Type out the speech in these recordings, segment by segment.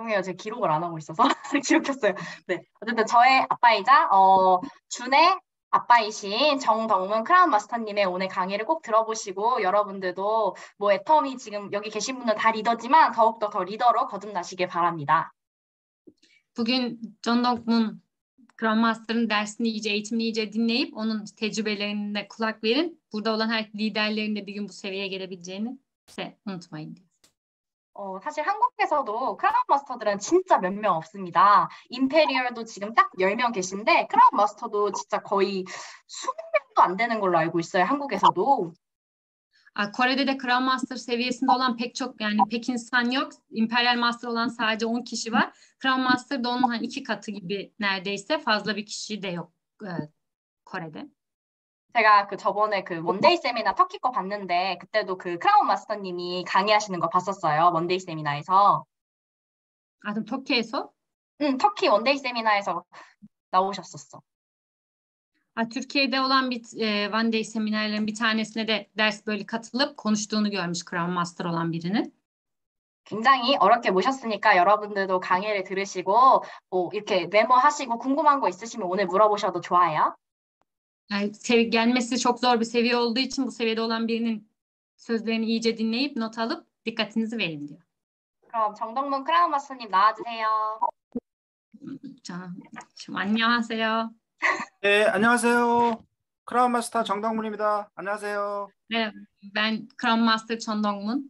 죄송해요. 제가 기록을 안 하고 있어서 기록했어요. 네. 어쨌든 저의 아빠이자 준의 아빠이신 정덕문 크라운 마스터님의 오늘 강의를 꼭 들어보시고 여러분들도 뭐 애터미 지금 여기 계신 분은 다 리더지만 더욱더 더 리더로 거듭나시길 ba랍니다. Bugün John Dogman Grandmaster'ın dersini iyice, eğitimini iyice dinleyip onun tecrübelerine kulak verin. Burada olan her liderlerin de bir gün bu seviyeye gelebileceğini unutmayın diyor. 사실 한국에서도 크라운 마스터들은 진짜 몇 명 없습니다. 임페리얼도 지금 딱 10명 계신데 크라운 마스터도 진짜 거의 20명도 안 되는 걸로 알고 있어요. 한국에서도. Kore'de de Crown Master seviyesinde olan pek insan yok. Imperial Master olan sadece 10 kişi var. Crown Master da onun 2 katı gibi neredeyse fazla bir kişi de yok Kore'de. 제가 저번에 원데이 세미나 터키 거 봤는데 그때도 크라운 마스터님이 강의하시는 거 봤었어요. 원데이 세미나에서. 그럼 터키에서? 응, 터키 원데이 세미나에서 나오셨었어. Türkiye'de olan bir One Day seminerlerin bir tanesine de ders böyle katılıp konuştuğunu görmüş Crown Master olan birinin. 굉장히 어렵게 모셨으니까 여러분들도 강의를 들으시고 이렇게 메모하시고 궁금한 거 있으시면 오늘 물어보셔도 좋아요. Gelmesi çok zor bir seviye olduğu için bu seviyede olan birinin sözlerini iyice dinleyip not alıp dikkatinizi verin diyor. 그럼 정덕문 크라운 마스터님 나와주세요. 안녕하세요. 네, 안녕하세요. 크라운 마스터 정덕문입니다. 안녕하세요. 네, ben Crown Master 정덕문.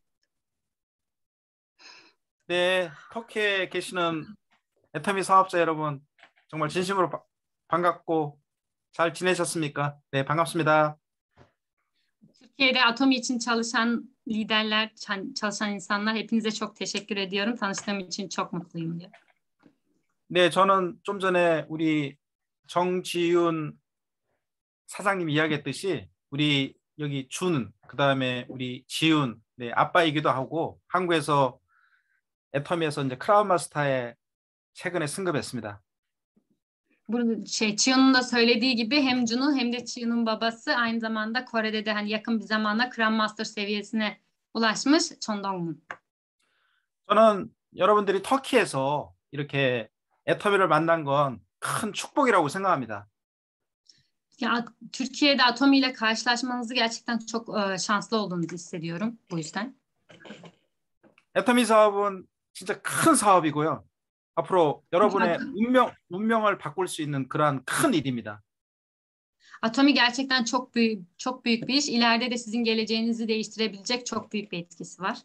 네, 터키에 계시는 애터미 사업자 여러분 정말 진심으로 반갑고 잘 지내셨습니까? 네, 반갑습니다. Türkiye'de Atomi için çalışan liderler, çalışan insanlar hepinize çok teşekkür ediyorum. Tanıştığım için çok mutluyum diyor. 네, 저는 좀 전에 우리 정지윤 사장님 이야기했듯이 우리 여기 준, 그다음에 우리 지윤, 네, 아빠이기도 하고 한국에서 애터미에서 이제 크라운 마스터에 최근에 승급했습니다. Burada Chiyun'un da söylediği gibi hem Jun'un hem de Chiyun'un babası aynı zamanda Kore'de de yakın bir zamanda Crown Master seviyesine ulaşmış Chondongmun. 저는 여러분들이 터키에서 이렇게 애터미를 만난 건 큰 축복이라고 생각합니다. Türkiye'de Atomi ile karşılaşmanızı gerçekten çok şanslı olduğunuzu hissediyorum bu yüzden. 애터미 사업은 진짜 큰 사업이고요. 앞으로 여러분의 운명을 바꿀 수 있는 그러한 큰 일입니다. Atomi gerçekten çok büyük bir iş. İleride de sizin geleceğinizi değiştirebilecek çok büyük bir etkisi var.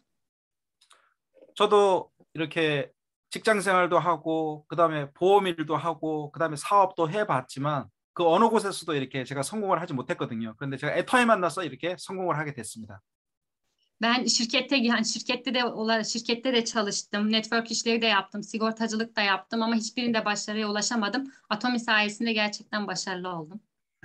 저도 이렇게 직장 생활도 하고 그다음에 보험 일도 하고 그다음에 사업도 해봤지만 그 어느 곳에서도 이렇게 제가 성공을 하지 못했거든요. 그런데 제가 애터미 만나서 이렇게 성공을 하게 됐습니다. Ben şirkette de çalıştım, network işleri de yaptım, sigortacılık da yaptım ama hiçbirinde başarıya ulaşamadım. Atomi sayesinde gerçekten başarılı oldum.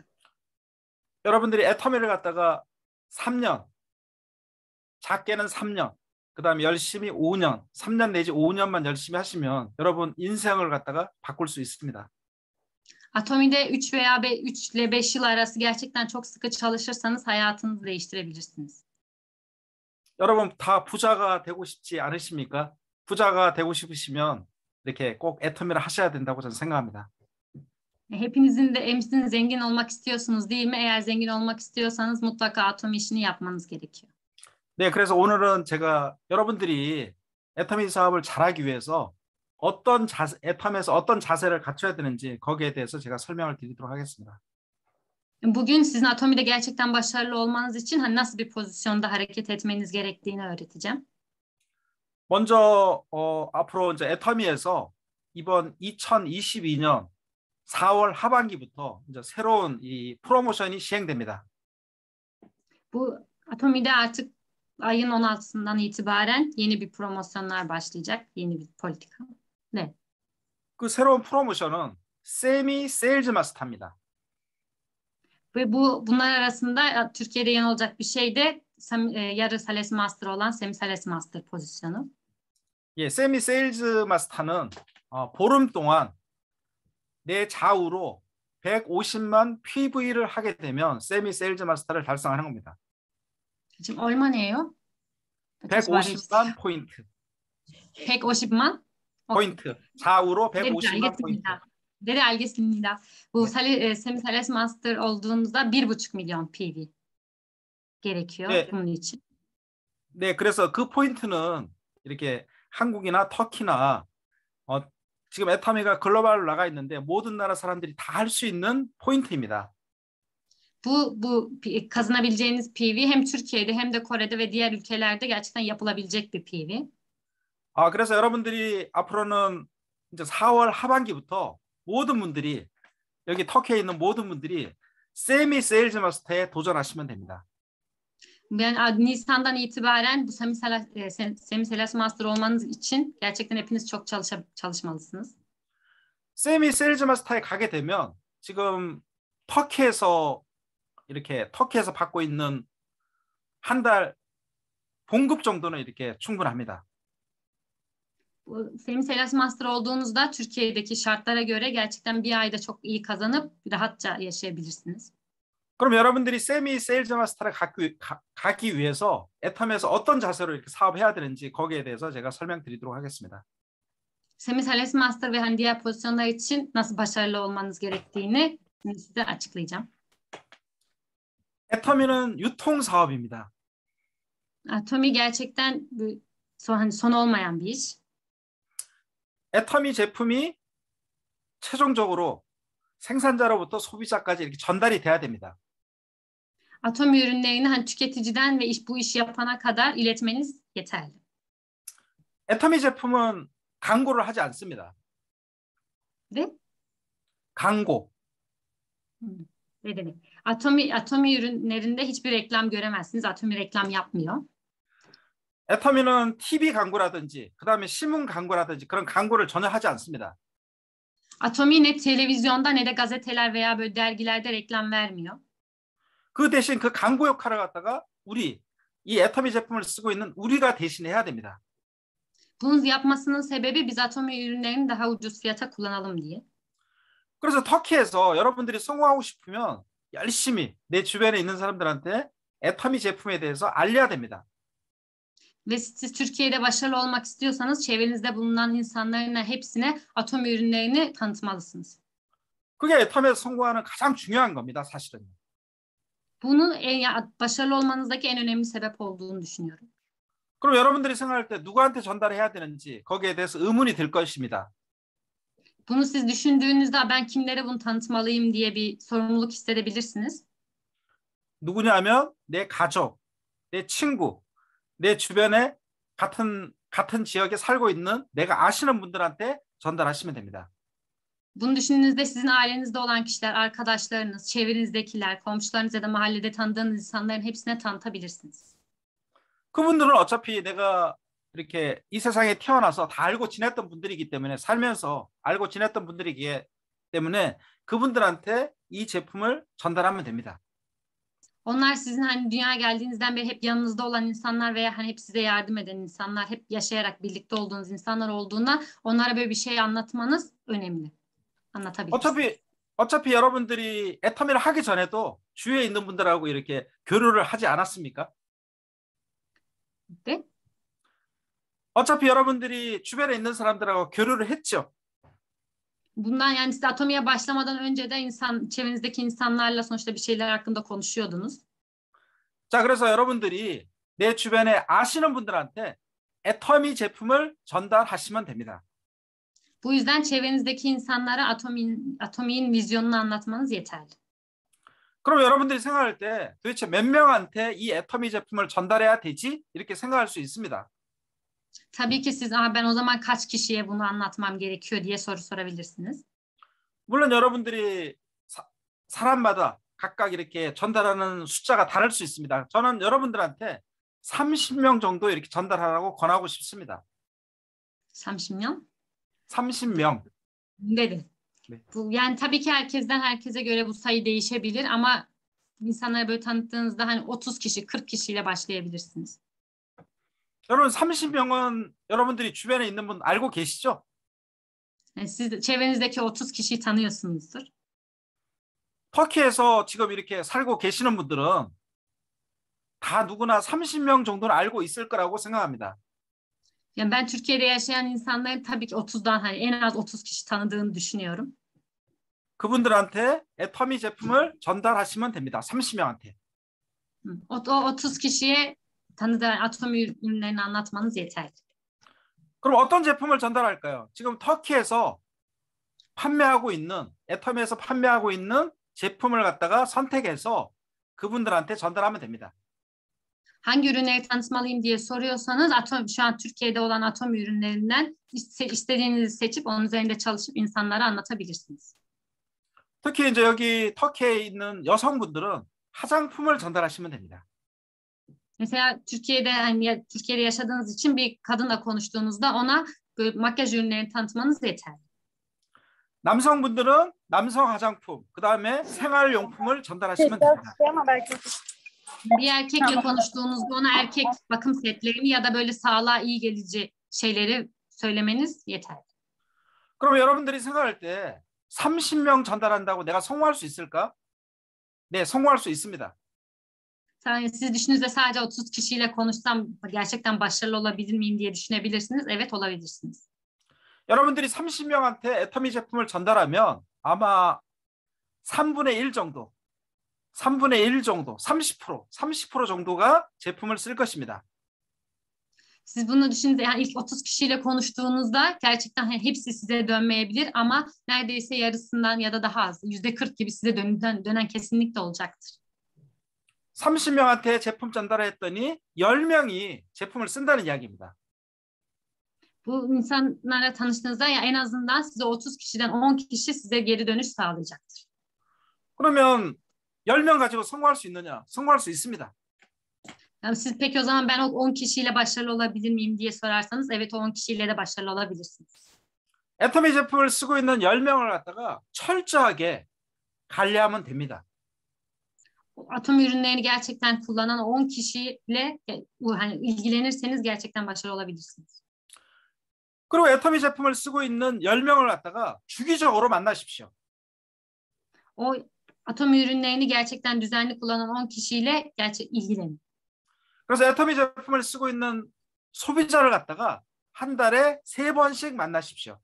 여러분들이 애터미를 갖다가 3년, 작게는 3년, 그다음에 열심히 5년, 3년 내지 5년만 열심히 하시면 여러분 인생을 갖다가 바꿀 수 있습니다. Atomi'de 3 veya 3 ile 5 yıl arası gerçekten çok sıkı çalışırsanız hayatınızı değiştirebilirsiniz. 여러분 다 부자가 되고 싶지 않으십니까? 부자가 되고 싶으시면 이렇게 꼭 애터미를 하셔야 된다고 저는 생각합니다. Hepinizin zengin olmak istiyorsunuz değil mi? Eğer zengin olmak istiyorsanız mutlaka Atomi işini yapmanız gerekiyor. 네, 그래서 오늘은 제가 여러분들이 애터미 사업을 잘하기 위해서 애터미에서 어떤 자세를 갖춰야 되는지 거기에 대해서 제가 설명을 드리도록 하겠습니다. Bugün sizin Atomi'de gerçekten başarılı olmanız için nasıl bir pozisyonda hareket etmeniz gerektiğini öğreteceğim. 먼저 앞으로 이제 애터미에서 이번 2022년 4월 하반기부터 이제 새로운 이 프로모션이 시행됩니다. Bu Atomi'de artık ayın 16'sından itibaren yeni bir promosyonlar başlayacak, yeni bir politika. 네. 그 새로운 프로모션은 세미 세일즈 마스터입니다. Ve bunlar arasında Türkiye'de yeni olacak bir şey de yarı sales master olan semi sales master pozisyonu. 예, 세미 세일즈 마스터는 보름 동안 내 좌우로 150만 PV를 하게 되면 세미 세일즈 마스터를 달성하는 겁니다. 지금 얼마네요? 150만 포인트. 150만? 포인트. 좌우로 네, 150만 포인트. 알겠습니다. 네, 알겠습니다. Bu 네. Semiseles Master olduğunuzda 1,5 milyon PV gerekiyor 네. bunun için. 네, 그래서 그 포인트는 이렇게 한국이나 터키나 지금 애터미가 글로벌로 나가 있는데 모든 나라 사람들이 다 할 수 있는 포인트입니다. Kazanabileceğiniz PV hem Türkiye'de hem de Kore'de ve diğer ülkelerde gerçekten yapılabilecek bir PV. 그래서 여러분들이 앞으로는 이제 4월 하반기부터 모든 분들이 여기 터키에 있는 모든 분들이 세미 세일즈 마스터에 도전하시면 됩니다. Yani Nisan'dan itibaren bu Semiseles Master olmanız için gerçekten hepiniz çok çalışmalısınız. 세미 세일즈 마스터에 가게 되면 지금 터키에서 받고 있는 한 달 봉급 정도는 이렇게 충분합니다. Semiseles Master olduğunuzda Türkiye'deki şartlara göre gerçekten bir ayda çok iyi kazanıp rahatça yaşayabilirsiniz. 그럼 여러분들이 세미 세일즈 마스터를 가기 위해서 애텀에서 어떤 자세로 이렇게 사업해야 되는지 거기에 대해서 제가 설명드리도록 하겠습니다. Semiseles Master ve hani diğer pozisyonlar için nasıl başarılı olmanız gerektiğini size açıklayacağım. 애터미는 유통 사업입니다. Atomi gerçekten son olmayan bir iş. 애터미 제품이 최종적으로 생산자로부터 소비자까지 이렇게 전달이 돼야 됩니다. Atomi ürünlerini hani tüketiciden ve bu işi yapana kadar iletmeniz yeterli. 애터미 제품은 광고를 하지 않습니다. 네? 광고. Ne demek? Atomi ürünlerinde hiçbir reklam göremezsiniz. Atomi reklam yapmıyor. 애터미는 TV 광고라든지 그다음에 신문 광고라든지 그런 광고를 전혀 하지 않습니다. Atomi ne televizyonda ne de gazeteler veya böyle dergilerde reklam vermiyor. 그 대신 그 광고 역할을 갖다가 이 애터미 제품을 쓰고 있는 우리가 대신해야 됩니다. Bunu yapmasının sebebi biz Atomi ürünlerini daha ucuz fiyata kullanalım diye. 그래서 터키에서 여러분들이 성공하고 싶으면 열심히 내 주변에 있는 사람들한테 애터미 제품에 대해서 알려야 됩니다. Ve siz Türkiye'de başarılı olmak istiyorsanız çevrenizde bulunan insanların hepsine Atomi ürünlerini tanıtmalısınız. 그게 애터미에서 성공하는 가장 중요한 겁니다, 사실은. Bunun başarılı olmanızdaki en önemli sebep olduğunu düşünüyorum. 그럼 여러분들이 생각할 때 누구한테 전달해야 되는지 거기에 대해서 의문이 들 것입니다. Bunu siz düşündüğünüzde ben kimlere bunu tanıtmalıyım diye bir sorumluluk hissedebilirsiniz. 누구냐면 내 가족, 내 친구, 내 주변에 같은 지역에 살고 있는 내가 아시는 분들한테 전달하시면 됩니다. Bunu düşündüğünüzde sizin ailenizde olan kişiler, arkadaşlarınız, çevrenizdekiler, komşularınız ya da mahallede tanıdığınız insanların hepsine tanıtabilirsiniz. 그분들은 어차피 내가 이렇게 이 세상에 태어나서 다 알고 지냈던 분들이기 때문에 살면서 알고 지냈던 분들이기 때문에 그분들한테 이 제품을 전달하면 됩니다. Onlar sizin hani dünyaya geldiğinizden beri hep yanınızda olan insanlar veya hani hep size yardım eden insanlar, hep yaşayarak birlikte olduğunuz insanlar olduğunda onlara böyle bir şey anlatmanız önemli. Anlatabilirsiniz. 어차피 여러분들이 애터미를 하기 전에도 주위에 있는 분들하고 이렇게 교류를 하지 않았습니까? 네? 어차피 여러분들이 주변에 있는 사람들하고 교류를 했죠. Bundan yani siz Atomi'ye başlamadan önce de çevrenizdeki insanlarla sonuçta bir şeyler hakkında konuşuyordunuz. 자, 그래서 여러분들이 내 주변에 아시는 분들한테 애터미 제품을 전달하시면 됩니다. Bu yüzden çevrenizdeki insanlara Atomi'nin vizyonunu anlatmanız yeterli. 그럼 여러분들이 생각할 때 도대체 몇 명한테 이 애터미 제품을 전달해야 되지? 이렇게 생각할 수 있습니다. Tabii ki siz ben o zaman kaç kişiye bunu anlatmam gerekiyor diye soru sorabilirsiniz. 물론 여러분들이 사람마다 각각 이렇게 전달하는 숫자가 다를 수 있습니다. 저는 여러분들한테 30명 정도 이렇게 전달하라고 권하고 싶습니다. 30명? 30명. Dedi. 네. Yani tabii ki herkese göre bu sayı değişebilir ama insanlara böyle tanıttığınızda hani 30 kişi, 40 kişiyle başlayabilirsiniz. 여러분 30명은 여러분들이 주변에 있는 분 알고 계시죠? Yani siz çevrenizdeki 30 kişiyi tanıyorsunuzdur. 터키에서 지금 이렇게 살고 계시는 분들은 다 누구나 30명 정도는 알고 있을 거라고 생각합니다. Yani ben Türkiye'de yaşayan insanların tabii ki 30'dan hani en az 30 kişi tanıdığını düşünüyorum. 그분들한테 애터미 제품을 전달하시면 됩니다. 30명한테. O 30 kişiye tanıdığı atom ürünlerini anlatmanız yeterli. 그럼 어떤 제품을 전달할까요? 지금 터키에서 판매하고 있는 애터미에서 판매하고 있는 제품을 갖다가 선택해서 그분들한테 전달하면 됩니다. Hangi ürünleri tanıtmalıyım diye soruyorsanız şu an Türkiye'de olan atom ürünlerinden istediğinizi seçip onun üzerinde çalışıp insanlara anlatabilirsiniz. 특히 이제 여기 터키에 있는 여성분들은 화장품을 전달하시면 됩니다. Mesela Türkiye'de yaşadığınız için bir kadınla konuştuğunuzda ona makyaj ürünlerini tanıtmanız yeterli. 남성분들은 남성 화장품, 그다음에 생활용품을 전달하시면 됩니다. Bir erkekle konuştuğunuzda ona erkek bakım setlerini ya da böyle sağlığa iyi gelici şeyleri söylemeniz yeterli. 그럼 여러분들이 생각할 때 30명 전달한다고 내가 성공할 수 있을까? 네, 성공할 수 있습니다. Siz düşününüzde sadece 30 kişiyle konuşsam gerçekten başarılı olabilir miyim diye düşünebilirsiniz. Evet, olabilirsiniz. 여러분들이 30명한테 애터미 제품을 전달하면 아마 3분의 1 정도, 30% 정도가 제품을 쓸 것입니다. Siz bunu düşünün, yani ilk 30 kişiyle konuştuğunuzda gerçekten hepsi size dönmeyebilir ama neredeyse yarısından ya da daha az, %40 gibi size dönen kesinlikle olacaktır. 30명한테 제품 전달을 했더니 10명이 제품을 쓴다는 이야기입니다. Bu insanlara tanıştığınızda ya en azından size 30 kişiden 10 kişi size geri dönüş sağlayacaktır. 그러면 10명 가지고 성공할 수 있느냐? 성공할 수 있습니다. Yani siz peki o zaman ben o 10 kişiyle başarılı olabilir miyim diye sorarsanız evet, o 10 kişiyle de başarılı olabilirsiniz. 애터미 제품을 쓰고 있는 10명을 갖다가 철저하게 관리하면 됩니다. Atom ürünlerini gerçekten kullanan 10 kişiyle hani ilgilenirseniz gerçekten başarılı olabilirsiniz. 그리고 애터미 제품을 쓰고 있는 10명을 갖다가 주기적으로 만나십시오. O atom ürünlerini gerçekten düzenli kullanan 10 kişiyle ilgilenin. 그래서 애터미 제품을 쓰고 있는 소비자를 갖다가 한 달에 3번씩 만나십시오.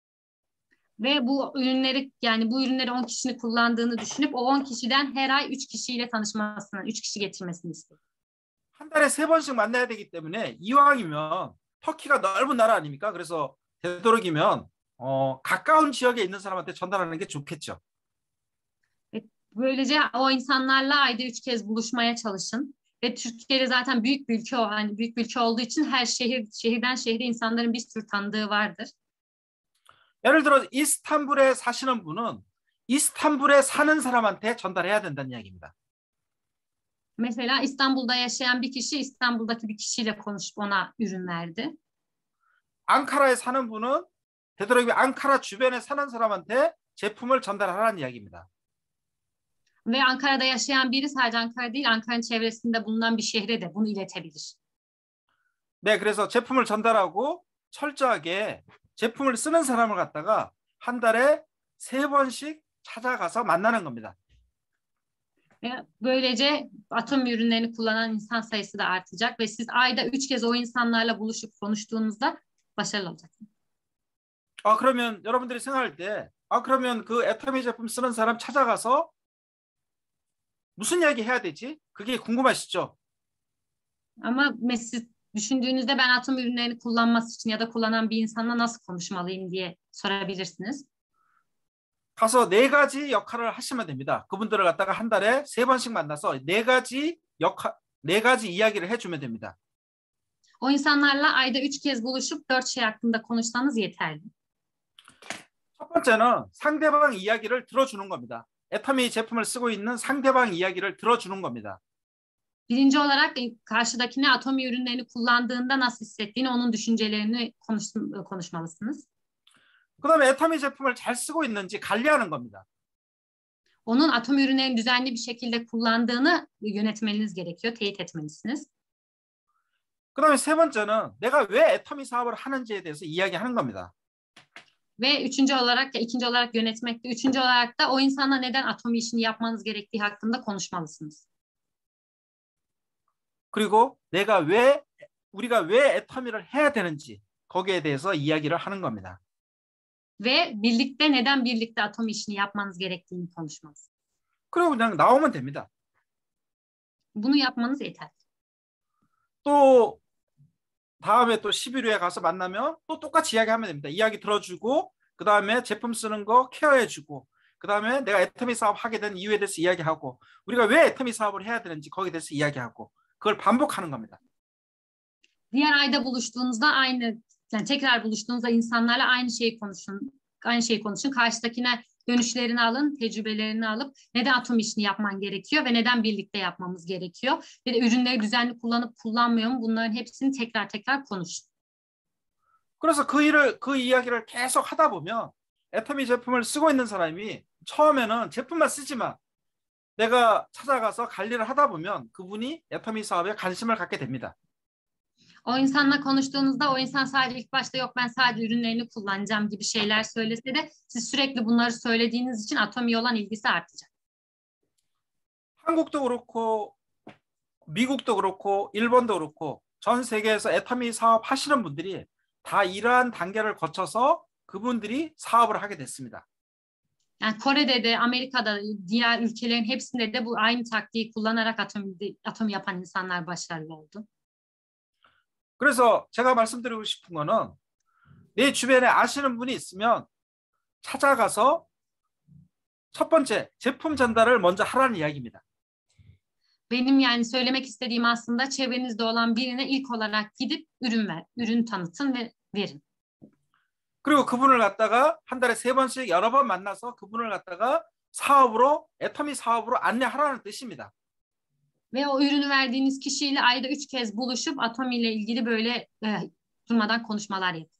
Ve bu ürünleri 10 kişinin kullandığını düşünüp o 10 kişiden her ay 3 kişiyle tanışmasını, 3 kişi getirmesini isteyin. 한 달에 3번씩 만나야 되기 때문에 이왕이면 터키가 넓은 나라 아닙니까? 그래서 되도록이면 가까운 지역에 있는 사람한테 전달하는 게 좋겠죠. Böylece o insanlarla ayda 3 kez buluşmaya çalışın. Ve Türkiye'de zaten büyük bir ülke, büyük bir ülke olduğu için her şehirden şehre insanların bir sürü tanıdığı vardır. 예를 들어 이스탄불에 사시는 분은 이스탄불에 사는 사람한테 전달해야 된다는 이야기입니다. Mesela İstanbul'da yaşayan bir kişi İstanbul'daki bir kişiyle konuşup ona ürün verdi. 앙카라에 사는 분은 되도록이면 앙카라 주변에 사는 사람한테 제품을 전달하라는 이야기입니다. Ve Ankara'da yaşayan biri sadece Ankara değil, Ankara'nın çevresinde bulunan bir şehre de bunu iletebilir. 네, 그래서 제품을 전달하고 철저하게 제품을 쓰는 사람을 갖다가 한 달에 3번씩 찾아가서 만나는 겁니다. Ve böylece atom ürünlerini kullanan insan sayısı da artacak ve siz ayda 3 kez o insanlarla buluşup konuştuğunuzda başarılı olacaksınız. 그러면 여러분들이 생각할 때, 그러면 그 애터미 제품 쓰는 사람 찾아가서 무슨 이야기 해야 되지? 그게 궁금하시죠? Ama siz düşündüğünüzde ben atom ürünlerini kullanması için ya da kullanan bir insanla nasıl konuşmalıyım diye sorabilirsiniz. 가서 4가지 역할을 하시면 됩니다. 그분들을 갖다가 한 달에 3번씩 만나서 4가지 이야기를 해주면 됩니다. O insanlarla ayda 3 kez buluşup 4 şey hakkında konuşsanız yeterli. 첫 번째는 상대방 이야기를 들어주는 겁니다. 애터미 제품을 쓰고 있는 상대방 이야기를 들어주는 겁니다. Birinci olarak karşıdakine atom ürünlerini kullandığında nasıl hissettiğini, onun düşüncelerini konuşmalısınız. 그다음에 애터미 제품을 잘 쓰고 있는지 관리하는 겁니다. Onun atom ürünlerini düzenli bir şekilde kullandığını yönetmeniz gerekiyor, teyit etmelisiniz. 그다음에 세 번째는 내가 왜 애터미 사업을 하는지에 대해서 이야기하는 겁니다. Ve ikinci olarak yönetmekte. Üçüncü olarak da o insana neden atom işini yapmanız gerektiği hakkında konuşmalısınız. 그리고 내가 왜 우리가 왜 애터미를 해야 되는지 거기에 대해서 이야기를 하는 겁니다. Ve birlikte neden birlikte atom işini yapmanız gerektiğini konuşmanız. 그리고 그냥 나오면 됩니다. Bunu yapmanız yeter. 또 다음에 또 11회에 가서 만나면 또 똑같이 이야기하면 됩니다. 이야기 들어주고 그 다음에 제품 쓰는 거 케어해주고 그 다음에 내가 애터미 사업 하게 된 이유에 대해서 이야기하고 우리가 왜 애터미 사업을 해야 되는지 거기에 대해서 이야기하고 그걸 반복하는 겁니다. Diğer ayda buluştuğunuzda aynı, yani tekrar buluştuğunuzda insanlarla aynı şeyi konuşun. Aynı şeyi konuşun. Karşıdakine dönüşlerini alın, tecrübelerini alıp neden atom işini yapman gerekiyor ve neden birlikte yapmamız gerekiyor. Bir de ürünleri düzenli kullanıp kullanmıyor mu? Bunların hepsini tekrar tekrar konuşun. 그래서 그 이야기를 계속 하다 보면 애터미 제품을 쓰고 있는 사람이 처음에는 제품만 쓰지만 내가 찾아가서 관리를 하다 보면 그분이 애터미 사업에 관심을 갖게 됩니다. O insanla konuştuğunuzda o insan sadece ilk başta yok ben sadece ürünlerini kullanacağım gibi şeyler söylese de siz sürekli bunları söylediğiniz için atomiye olan ilgisi artacak. 한국도 그렇고 미국도 그렇고 일본도 그렇고 전 세계에서 애터미 사업 하시는 분들이 다 이러한 단계를 거쳐서 그분들이 사업을 하게 됐습니다. Yani Kore'de de Amerika'da diğer ülkelerin hepsinde de bu aynı taktiği kullanarak atom yapan insanlar başarılı oldu. 그래서 제가 말씀드리고 싶은 거는 내 주변에 아시는 분이 있으면 찾아가서 첫 번째 제품 전달을 먼저 하라는 이야기입니다. Benim yani söylemek istediğim aslında çevrenizde olan birine ilk olarak gidip ürün tanıtın ve verin. 그리고 그분을 갖다가 한 달에 3번씩 여러 번 만나서 그분을 갖다가 사업으로 애터미 사업으로 안내하라는 뜻입니다. Ve o ürünü verdiğiniz kişiyle ayda 3 kez buluşup atomi ile ilgili böyle durmadan konuşmalar yapın.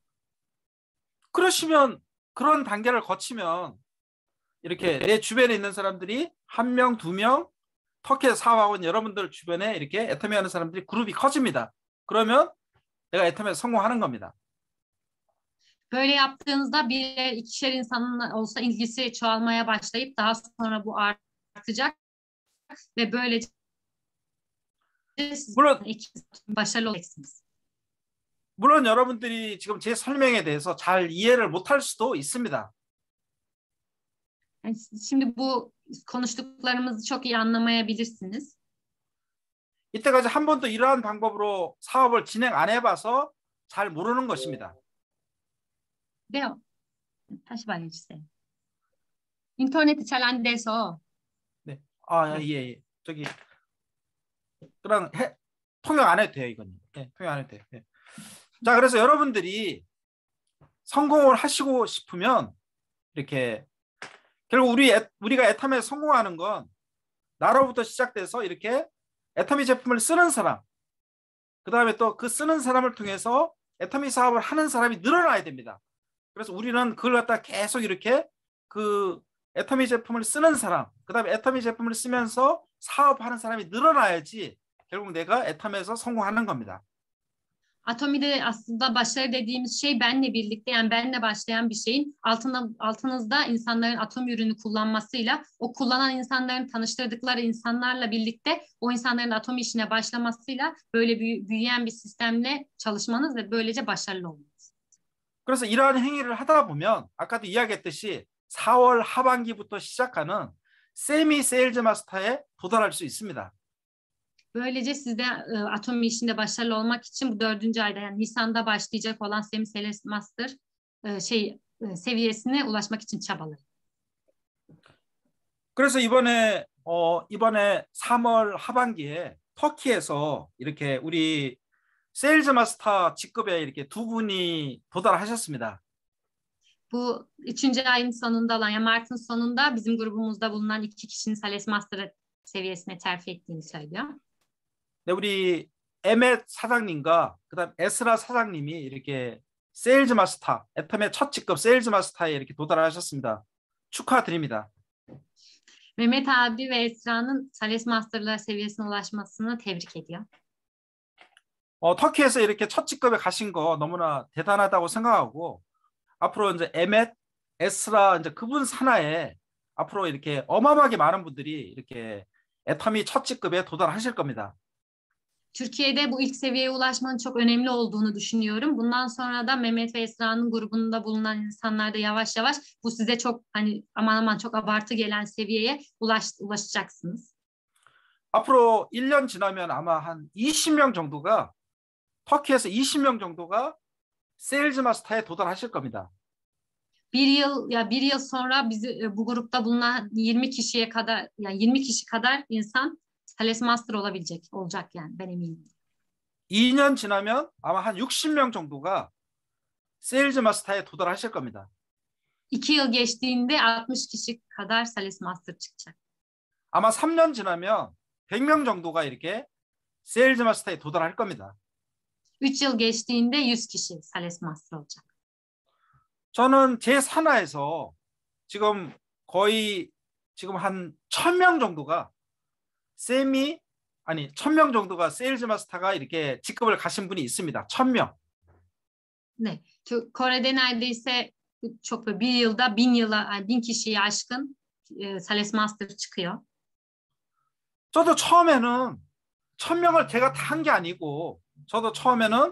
그러시면 그런 단계를 거치면 이렇게 내 주변에 있는 사람들이 1명, 2명 터키에서 사업하고 있는 여러분들 주변에 이렇게 애터미 하는 사람들이 그룹이 커집니다. 그러면 내가 애터미에서 성공하는 겁니다. Böyle yaptığınızda bir ikişer insanın olsa ilgisi çoğalmaya başlayıp daha sonra bu artacak ve böylece 물론 başarılı olacaksınız. 물론 여러분들이 지금 제 설명에 대해서 잘 이해를 못할 수도 있습니다. Yani şimdi bu konuştuklarımızı çok iyi anlamayabilirsiniz. 이때까지 한 번도 이러한 방법으로 사업을 진행 안 해봐서 잘 모르는 것입니다. 네, 다시 말해주세요. 인터넷 잘 안 돼서. 네, 예. 저기 그냥 통역 안 해도 돼요, 이건. 네, 통역 안 해도 돼요. 네. 자, 그래서 여러분들이 성공을 하시고 싶으면 이렇게 결국 우리가 애터미에 성공하는 건 나로부터 시작돼서 이렇게 애터미 제품을 쓰는 사람, 그 다음에 또 그 쓰는 사람을 통해서 애터미 사업을 하는 사람이 늘어나야 됩니다. 그래서 우리는 그걸 갖다 계속 이렇게 그 애터미 제품을 쓰는 사람, 그 다음에 애터미 제품을 쓰면서 사업하는 사람이 늘어나야지 결국 내가 애터미에서 성공하는 겁니다. Atomi'de aslında başarı dediğimiz şey benle birlikte, yani benle başlayan bir şeyin altınızda insanların atom ürünü kullanmasıyla, o kullanan insanların tanıştırdıkları insanlarla birlikte o insanların atom işine başlamasıyla böyle büyüyen bir sistemle çalışmanız ve böylece başarılı olmanız. 그래서 이러한 행위를 하다 보면 아까도 이야기했듯이 4월 하반기부터 시작하는 세미 세일즈 마스터에 도달할 수 있습니다. Böylece siz de atom işinde başarılı olmak için bu 4. ayda, yani Nisan'da başlayacak olan Semi Sales Master seviyesine ulaşmak için çabalayın. 그래서 이번에 3월 하반기에 터키에서 이렇게 우리 세일즈 마스터 직급에 이렇게 2분이 도달하셨습니다. Bu 3. ayın sonunda olan, yani Mart'ın sonunda bizim grubumuzda bulunan 2 kişinin Sales Master seviyesine terfi ettiğini söylüyor. 네, 우리 에멧 사장님과 그다음 에스라 사장님이 이렇게 세일즈 마스터, 애터미의 첫 직급 세일즈 마스터에 이렇게 도달하셨습니다. 축하드립니다. Mehmet abi ve Esra'nın Sales Master'lar seviyesine ulaşmasını tebrik ediyor. 터키에서 이렇게 첫 직급에 가신 거 너무나 대단하다고 생각하고 앞으로 이제 에멧, 에스라 이제 그분 산하에 앞으로 이렇게 어마어마하게 많은 분들이 이렇게 애터미 첫 직급에 도달하실 겁니다. Türkiye'de bu ilk seviyeye ulaşmanın çok önemli olduğunu düşünüyorum. Bundan sonra da Mehmet ve Esra'nın grubunda bulunan insanlar da yavaş yavaş bu size çok hani aman aman çok abartı gelen seviyeye ulaşacaksınız. 앞으로 1년 지나면 아마 한 20명 정도가 터키에서 20명 정도가 세일즈 마스터에 도달하실 겁니다. Bir yıl sonra bu grupta bulunan 20 kişiye kadar yani 20 kişi kadar insan Sales Master olacak yani ben eminim. 2년 지나면 아마 한 60명 정도가 세일즈 마스터에 도달하실 겁니다. 2 yıl geçtiğinde 60 kişi kadar Sales Master çıkacak. 아마 3년 지나면 100명 정도가 이렇게 세일즈 마스터에 도달할 겁니다. 3 yıl geçtiğinde 100 kişi Sales Master olacak. 저는 제 산하에서 지금 거의 지금 한 1000명 정도가 1000명 정도가 세일즈 마스터가 이렇게 직급을 가신 분이 있습니다. 1000명. Ne? Kore'de neredeyse çok bir yılda 1000 kişiyi aşkın Sales Master çıkıyor. 저도 처음에는 1000명을 제가 다 한 게 아니고 저도 처음에는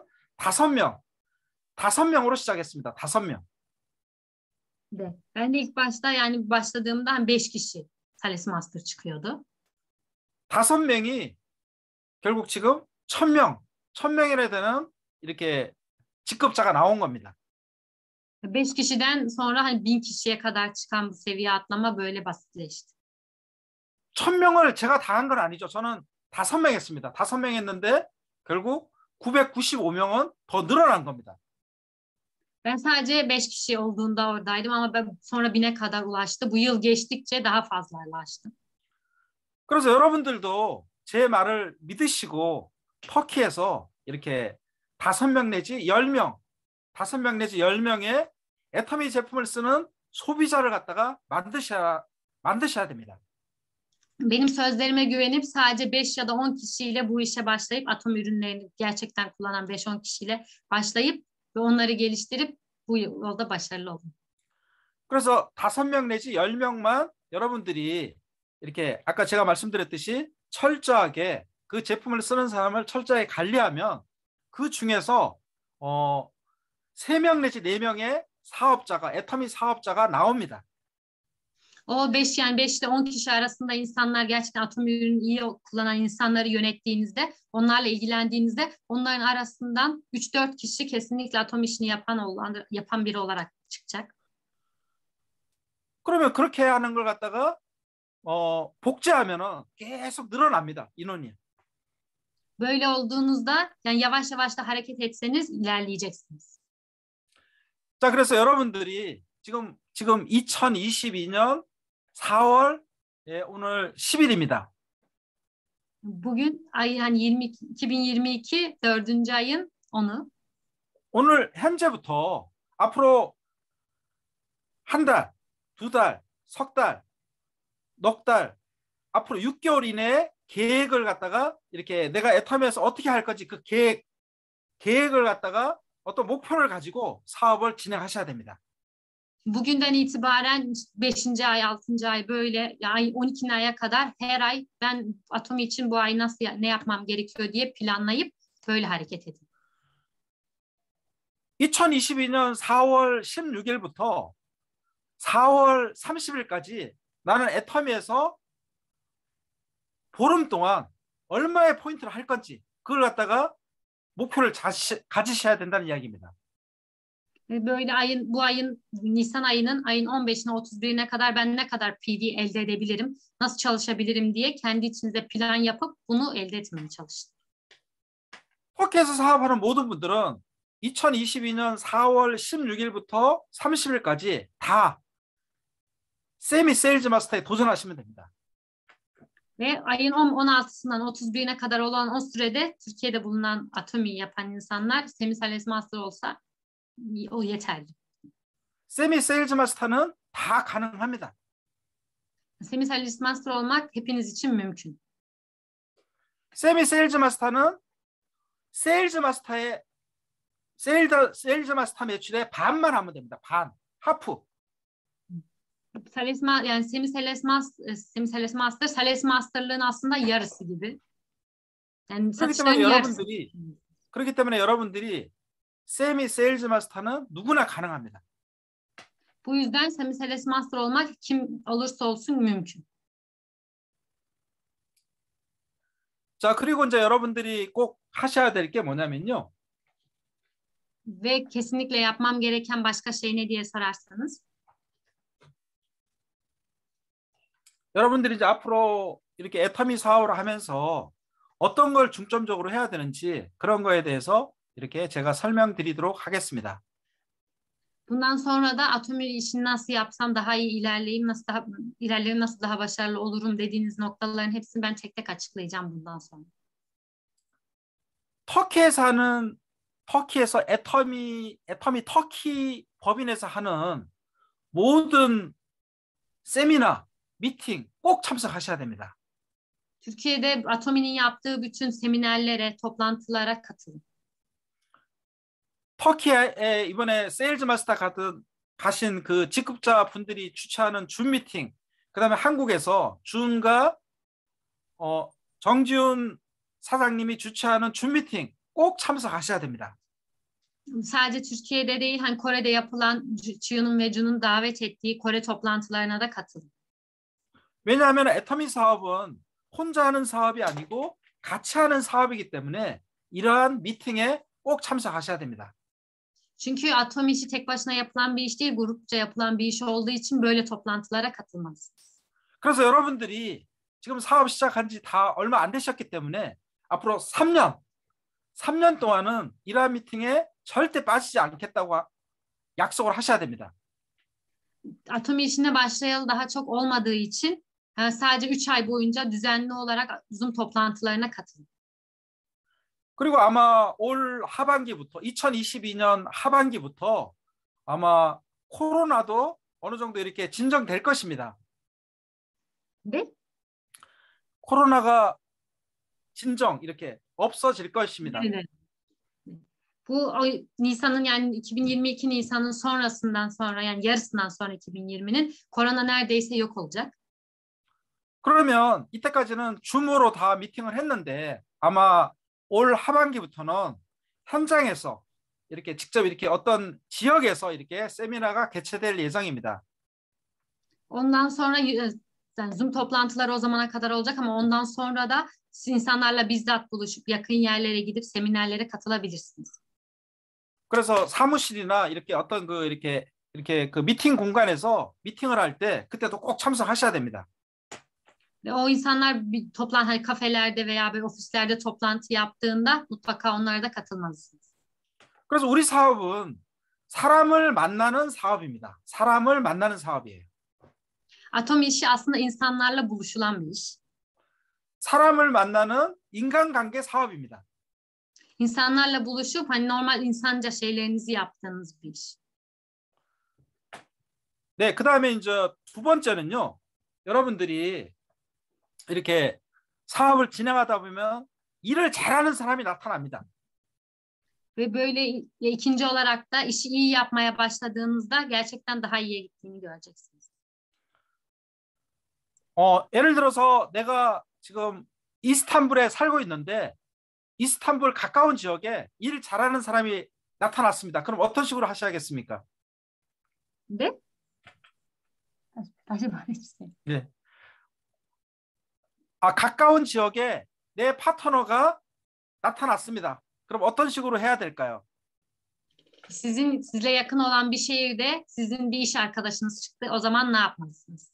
5명으로 시작했습니다. 5명. De. Ben de ilk başta yani başladığımda 5 kişi Sales Master çıkıyordu. 5명이 결국 지금 1000명이나 되는 이렇게 직급자가 나온 겁니다. 5 kişiden sonra hani 1000 kişiye kadar çıkan bu seviye atlama böyle basitleşti. 1000명을 제가 다 한 건 아니죠. 저는 5명 했습니다. 5명 했는데 결국 995명은 더 늘어난 겁니다. Ben sadece 5 kişi olduğunda oradaydım ama ben sonra 1000'e kadar ulaştı. Bu yıl geçtikçe daha fazla ulaştım. 그래서 여러분들도 제 말을 믿으시고 터키에서 이렇게 5명 내지 10명, 5명 내지 10명의 애터미 제품을 쓰는 소비자를 갖다가 만드셔야 됩니다. Benim sözlerime güvenip sadece 5 ya da 10 kişiyle bu işe başlayıp atom ürünlerini gerçekten kullanan 5-10 kişiyle başlayıp ve onları geliştirip bu yolda başarılı olun. 그래서 5명 내지 10명만 여러분들이 이렇게 아까 제가 말씀드렸듯이 철저하게 그 제품을 쓰는 사람을 철저하게 관리하면 그 중에서 3명 내지 4명의 사업자가 애터미 사업자가 나옵니다. O 5 yani 5 ile 10 kişi arasında insanlar gerçekten atom ürünü iyi kullanan insanları yönettiğinizde, onlarla ilgilendiğinizde onların arasından 3-4 kişi kesinlikle atom işini yapan biri olarak çıkacak. 그러면 그렇게 하는 걸 갖다가 복제하면은 계속 늘어납니다. 인원이. Böyle olduğunuzda yani yavaş yavaş da hareket etseniz ilerleyeceksiniz. 자, 그래서 여러분들이 지금 2022년 4월 오늘 10일입니다. Bugün yani 2022 4. ayın 10'u. 오늘 현재부터 앞으로 한 달, 2달, 석 달, 넉 달, 앞으로 6개월 이내에 계획을 갖다가 이렇게 내가 애터미에서 어떻게 할 건지 그 계획을 갖다가 어떤 목표를 가지고 saab을 진행하셔야 됩니다. Bugünden itibaren 5. ay, 6. ay böyle ay 12. aya kadar her ay ben atom için bu ay ne yapmam gerekiyor diye planlayıp böyle hareket edin. 2022년 4월 16일부터 4월 30일까지 나는 애터미에서 보름 동안 얼마의 포인트를 할 건지 그걸 갖다가 목표를 가지셔야 된다는 이야기입니다. Böyle Nisan ayının 15'ine 31'ine kadar ben ne kadar PV elde edebilirim, nasıl çalışabilirim diye kendi içinize plan yapıp bunu elde etmeye çalışın. 터키에서 사업하는 모든 분들은 2022년 4월 16일부터 30일까지 다 세미 세일즈 마스터에 도전하시면 됩니다. Ve ayın 16'sından 31'ine kadar olan o sürede Türkiye'de bulunan atomi yapan insanlar Semi Sales Master olsa o yeterli. 세미 세일즈 마스터는 다 가능합니다. Semi Sales Master olmak hepiniz için mümkün. 세미 세일즈 마스터는 세일즈 마스터 매출의 반만 하면 됩니다. 반, 하프. Yani Semi Sales Master Sales Master'lığın aslında yarısı gibi. Yani 그렇기 때문에 satışların yarısı. 그렇기 때문에 여러분들이 세미 세일즈 마스터는 누구나 가능합니다. Bu yüzden Semi Sales Master olmak kim olursa olsun mümkün. 자, 그리고 이제 여러분들이 꼭 하셔야 될 게 뭐냐면요. Ve kesinlikle yapmam gereken başka şey ne diye sorarsanız. 여러분들이 이제 앞으로 이렇게 애터미 사업을 하면서 어떤 걸 중점적으로 해야 되는지 그런 거에 대해서 이렇게 제가 설명드리도록 하겠습니다. Bundan sonra da atomi işini nasıl yapsam daha iyi ilerleyeyim, nasıl daha başarılı olurum dediğiniz noktaların hepsini ben tek tek açıklayacağım bundan sonra. 터키에서 애터미 터키 법인에서 하는 모든 세미나, 미팅 꼭 참석하셔야 됩니다. Türkiye'de Atomi'nin yaptığı bütün seminerlere, toplantılara katılın. 터키에 이번에 세일즈 마스터 가신 그 직급자 분들이 주최하는 준 미팅, 그다음에 한국에서 준과 정지훈 사장님이 주최하는 준 미팅 꼭 참석하셔야 됩니다. Sadece Türkiye'de değil, hani Kore'de yapılan Chiyun'un ve Jun'un davet ettiği Kore toplantılarına da katılın. 왜냐하면 애터미 사업은 혼자 하는 사업이 아니고 같이 하는 사업이기 때문에 이러한 미팅에 꼭 참석하셔야 됩니다. Çünkü atom işi tek başına yapılan bir iş değil, grupça yapılan bir iş olduğu için böyle toplantılara katılmalısınız. 그래서 여러분들이 지금 사업 시작한 지 다 얼마 안 되셨기 때문에 앞으로 3년 동안은 이러한 미팅에 절대 빠지지 않겠다고 약속을 하셔야 됩니다. Atom işine başlayalı daha çok olmadığı için sadece 3 ay boyunca düzenli olarak Zoom toplantılarına katılın. 그리고 아마 올 하반기부터 2022년 하반기부터 아마 코로나도 어느 정도 이렇게 진정될 것입니다. 네? 코로나가 진정 이렇게 없어질 것입니다. Evet. Bu Nisan'ın yani 2022 Nisan'ın sonrasından sonra yani yarısından sonra 2020'nin korona neredeyse yok olacak. 그러면 이때까지는 줌으로 다 미팅을 했는데 아마 올 하반기부터는 현장에서 이렇게 직접 이렇게 어떤 지역에서 이렇게 세미나가 개최될 예정입니다. Ondan sonra yani Zoom toplantıları o zamana kadar olacak ama ondan sonra da insanlarla bizzat buluşup yakın yerlere gidip seminerlere katılabilirsiniz. 그래서 사무실이나 이렇게 어떤 이렇게 그 미팅 공간에서 미팅을 할 때 그때도 꼭 참석하셔야 됩니다. Ve o insanlar bir hani kafelerde veya bir ofislerde toplantı yaptığında mutlaka onlara da katılmalısınız. 그래서 우리 사업은 사람을 만나는 사업입니다. 사람을 만나는 사업이에요. Atom işi aslında insanlarla buluşulan bir iş. 사람을 만나는 인간관계 사업입니다. İnsanlarla buluşup hani normal insanca şeylerinizi yaptığınız bir iş. 네, 그다음에 이제 두 번째는요. 여러분들이 이렇게 사업을 진행하다 보면 일을 잘하는 사람이 나타납니다. Ve böyle ikinci olarak da işi iyi yapmaya başladığınızda gerçekten daha iyiye gittiğini göreceksiniz. 예를 들어서 내가 지금 이스탄불에 살고 있는데 이스탄불 가까운 지역에 일 잘하는 사람이 나타났습니다. 그럼 어떤 식으로 하셔야겠습니까? 네? 다시 말해주세요. 네. 가까운 지역에 내 파트너가 나타났습니다. 그럼 어떤 식으로 해야 될까요? Sizle yakın olan bir şehirde sizin bir iş arkadaşınız çıktı. O zaman ne yapmalısınız?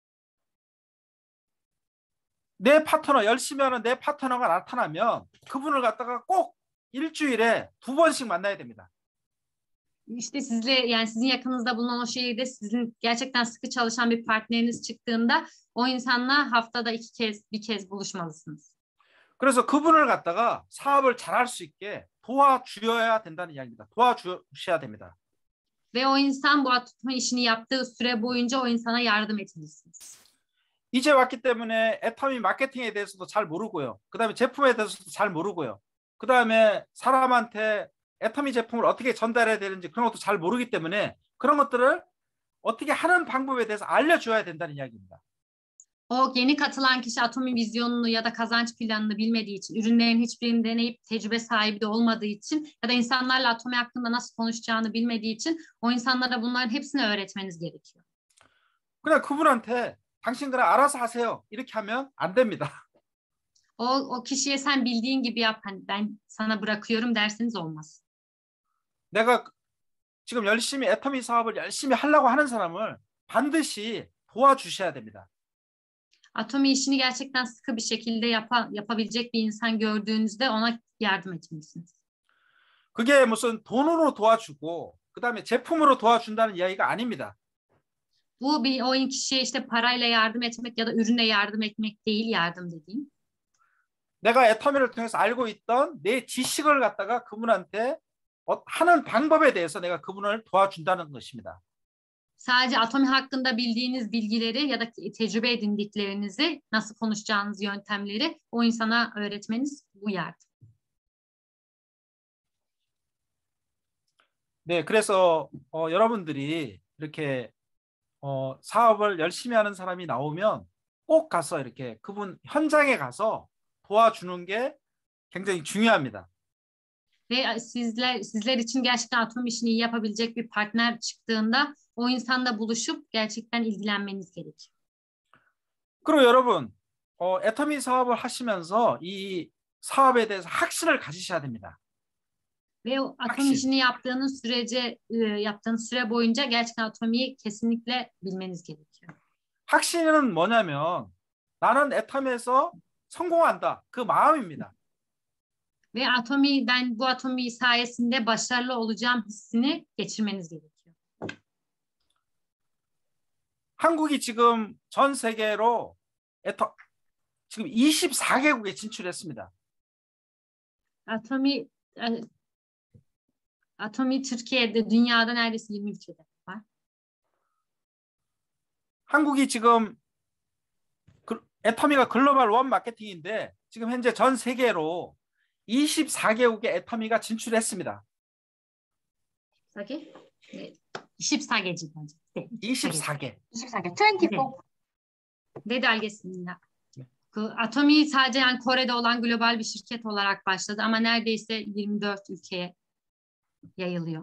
내 파트너, 열심히 하는 내 파트너가 나타나면 그분을 갖다가 꼭 일주일에 2번씩 만나야 됩니다. İşte yani sizin yakınınızda bulunan o şehirde sizin gerçekten sıkı çalışan bir partneriniz çıktığında o insanla haftada bir kez buluşmalısınız. 그래서 그분을 갖다가 사업을 잘할 수 있게 도와주어야 된다는 이야기입니다. 도와주셔야 됩니다. Ve o insan bu atma işini yaptığı süre boyunca o insana yardım etmelisiniz. 이제 왔기 때문에 애터미 마케팅에 대해서도 잘 모르고요. 그다음에 제품에 대해서도 잘 모르고요. 그다음에 사람한테 애터미 제품을 어떻게 전달해야 되는지 그런 것도 잘 모르기 때문에 그런 것들을 어떻게 하는 방법에 대해서 알려줘야 된다는 이야기입니다. O yeni katılan kişi Atomi vizyonunu ya da kazanç planını bilmediği için, ürünlerin hiçbirini deneyip tecrübe sahibi de olmadığı için ya da insanlarla Atomi hakkında nasıl konuşacağını bilmediği için o insanlara bunların hepsini öğretmeniz gerekiyor. 그냥 그분한테 당신 그냥 알아서 하세요. 이렇게 하면 안 됩니다. O kişiye sen bildiğin gibi yap, hani ben sana bırakıyorum derseniz olmaz. 내가 지금 열심히 애터미 사업을 열심히 하려고 하는 사람을 반드시 도와주셔야 됩니다. Atomi işini gerçekten sıkı bir şekilde yapabilecek bir insan gördüğünüzde ona yardım etmelisiniz. 그게 무슨 돈으로 도와주고 그다음에 제품으로 도와준다는 이야기가 아닙니다. Bu o kişiye işte parayla yardım etmek ya da ürünle yardım etmek değil yardım dediğim. 내가 애터미를 통해서 알고 있던 내 지식을 갖다가 그분한테 하는 방법에 대해서 내가 그분을 도와준다는 것입니다. Sadece Atomi hakkında bildiğiniz bilgileri ya da tecrübe edindiklerinizi, nasıl konuşacağınız yöntemleri o insana öğretmeniz bu yardım. 네, 그래서 여러분들이 이렇게 사업을 열심히 하는 사람이 나오면 꼭 가서 이렇게 그분 현장에 가서 도와주는 게 굉장히 중요합니다. Ve sizler için gerçekten Atomi işini iyi yapabilecek bir partner çıktığında o insanla buluşup gerçekten ilgilenmeniz gerekiyor. 그리고 여러분, 애터미 사업을 하시면서 이 사업에 대해서 확신을 가지셔야 됩니다. Ve o Atomi işini yaptığınız süre boyunca gerçekten Atomi'yi kesinlikle bilmeniz gerekiyor. 확신은 뭐냐면 나는 애터미에서 성공한다. 그 마음입니다. Ve ben bu Atomi sayesinde başarılı olacağım hissini geçirmeniz gerekiyor. 한국이 지금 전 세계로 지금 24개국에 진출했습니다. Atomi Türkiye'de, dünyada neredeyse 20 ülkede var. 한국이 지금 애터미가 글로벌 원 마케팅인데 지금 현재 전 세계로 24개국의 애터미가 진출했습니다. 24개? 네. 24개지 먼저. 네. 24개. 24개. 24. 네, 알겠습니다. Atomi sadece yani Kore'de olan global bir şirket olarak başladı ama neredeyse 24 ülkeye yayılıyor.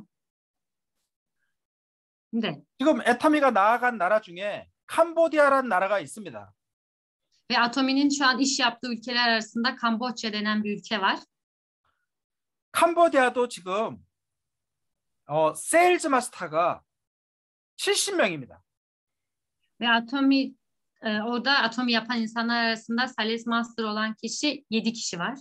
네. 지금 애터미가 나아간 나라 중에 캄보디아라는 나라가 있습니다. Ve Atomi'nin şu an iş yaptığı ülkeler arasında Kamboçya denen bir ülke var. 캄보디아도 지금 세일즈 마스터가 70명입니다. Ve orada Atomi yapan insanlar arasında Sales Master olan kişi 7 kişi var.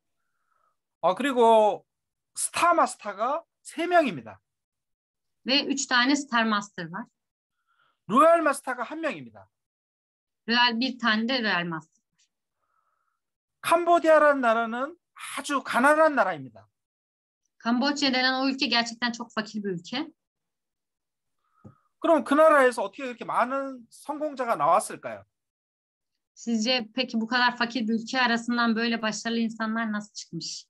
그리고 스타 마스터가 3명입니다. Ve 3 tane Star Master var. 로얄 마스터가 1명입니다. Bir tane de Royal Master var. 캄보디아라는 나라는 아주 가난한 나라입니다. Kamboçya denen o ülke gerçekten çok fakir bir ülke. 그럼 그 나라에서 어떻게 그렇게 많은 성공자가 나왔을까요? Sizce peki bu kadar fakir bir ülke arasından böyle başarılı insanlar nasıl çıkmış?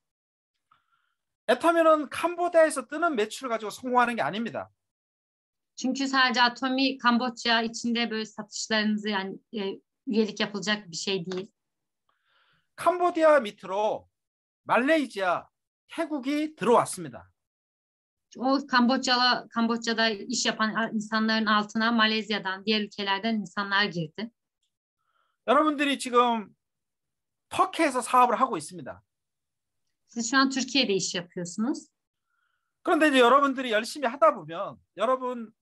애터미는 캄보디아에서 뜨는 매출을 가지고 성공하는 게 아닙니다. Çünkü sadece Atomi Kamboçya içinde böyle satışlarınızı yani üyelik yapılacak bir şey değil. 캄보디아 밑으로 말레이시아, 태국이 들어왔습니다. O Kamboçya'da iş yapan insanların altına Malezya'dan, diğer ülkelerden insanlar girdi. 여러분들이 지금 터키에서 사업을 하고 있습니다. Siz şu an Türkiye'de iş yapıyorsunuz. 그런데 이제 여러분들이 열심히 하다 보면 여러분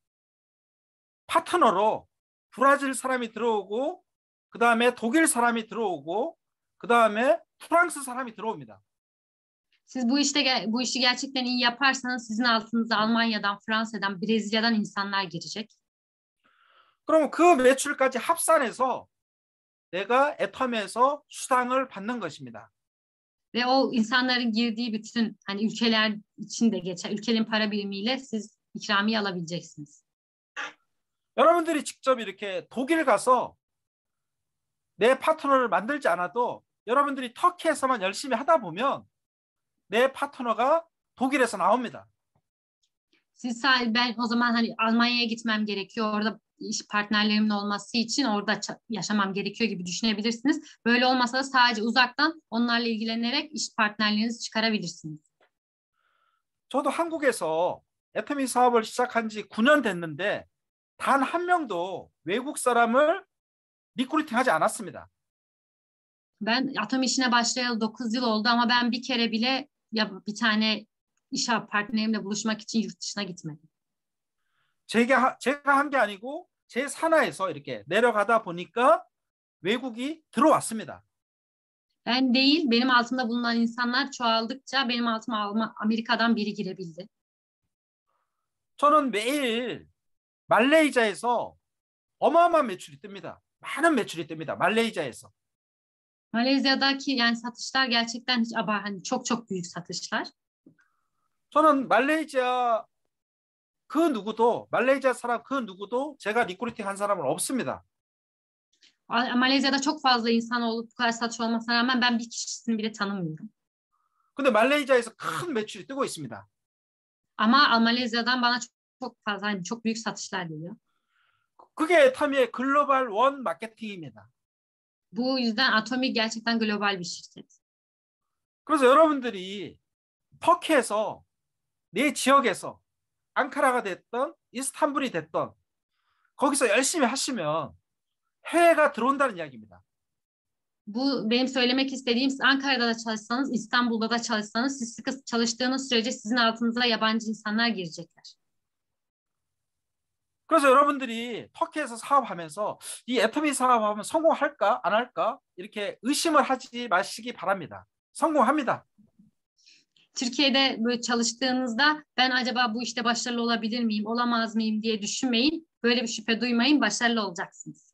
파트너로 브라질 사람이 들어오고 그 다음에 독일 사람이 들어오고 그 다음에 프랑스 사람이 들어옵니다. Siz bu işi gerçekten iyi yaparsanız sizin altınıza Almanya'dan, Fransa'dan, Brezilya'dan insanlar girecek. 그럼 그 매출까지 합산해서 내가 애터미에서 수당을 받는 것입니다. Ve o insanların girdiği bütün hani ülkeler içinde geçen ülkenin para birimiyle siz ikramiye alabileceksiniz. 여러분들이 직접 이렇게 독일 가서 내 파트너를 만들지 않아도 여러분들이 터키에서만 열심히 하다 보면 내 파트너가 독일에서 나옵니다. Ben o zaman hani Almanya'ya gitmem gerekiyor. Orada iş partnerlerimin olması için orada yaşamam gerekiyor gibi düşünebilirsiniz. Böyle olmasa da sadece uzaktan onlarla ilgilenerek iş partnerlerinizi çıkarabilirsiniz. 저도 한국에서 애터미 사업을 시작한 지 9년 됐는데 단 한 명도 외국 saram을 리크루팅하지 않았습니다. Ben atom işine başlayalı 9 yıl oldu ama ben bir kere bile ya bir tane iş partnerimle buluşmak için yurt dışına gitmedim. 제가 한 게 아니고 제 산하에서 이렇게 내려가다 보니까 외국이 들어왔습니다. Ben değil, benim altımda bulunan insanlar çoğaldıkça benim altıma Amerika'dan biri girebildi. 저는 매일 말레이시아에서 어마어마한 매출이 뜹니다. 많은 매출이 뜹니다. 말레이시아에서. Malezya'daki yani satışlar gerçekten hiç hani çok büyük satışlar. 저는 말레이시아 말레이시아 사람 그 누구도 제가 리크루팅 한 사람은 없습니다. Malezya'da çok fazla insan olup bu kadar satış olmasına rağmen ben bir kişisini bile tanımıyorum. 근데 말레이시아에서 큰 매출이 뜨고 있습니다. Ama Malezya'dan bana çok fazla hani çok büyük satışlar geliyor. 그게 애터미의 글로벌 원 마케팅입니다. Bu yüzden Atomi gerçekten global bir şirket. 그래서 여러분들이 터키에서 내 지역에서 앙카라가 됐던 이스탄불이 됐던 거기서 열심히 하시면 해외가 들어온다는 이야기입니다. Bu benim söylemek istediğim Ankara'da da çalışsanız, İstanbul'da da çalışsanız siz sıkı çalıştığınız sürece sizin altınıza yabancı insanlar girecekler. 그래서 여러분들이 터키에서 사업하면서 이 애터미 사업하면 성공할까 안 할까 이렇게 의심을 하지 마시기 바랍니다. 성공합니다. Türkiye'de böyle çalıştığınızda ben acaba bu işte başarılı olabilir miyim, olamaz mıyım diye düşünmeyin. Böyle bir şüphe duymayın, başarılı olacaksınız.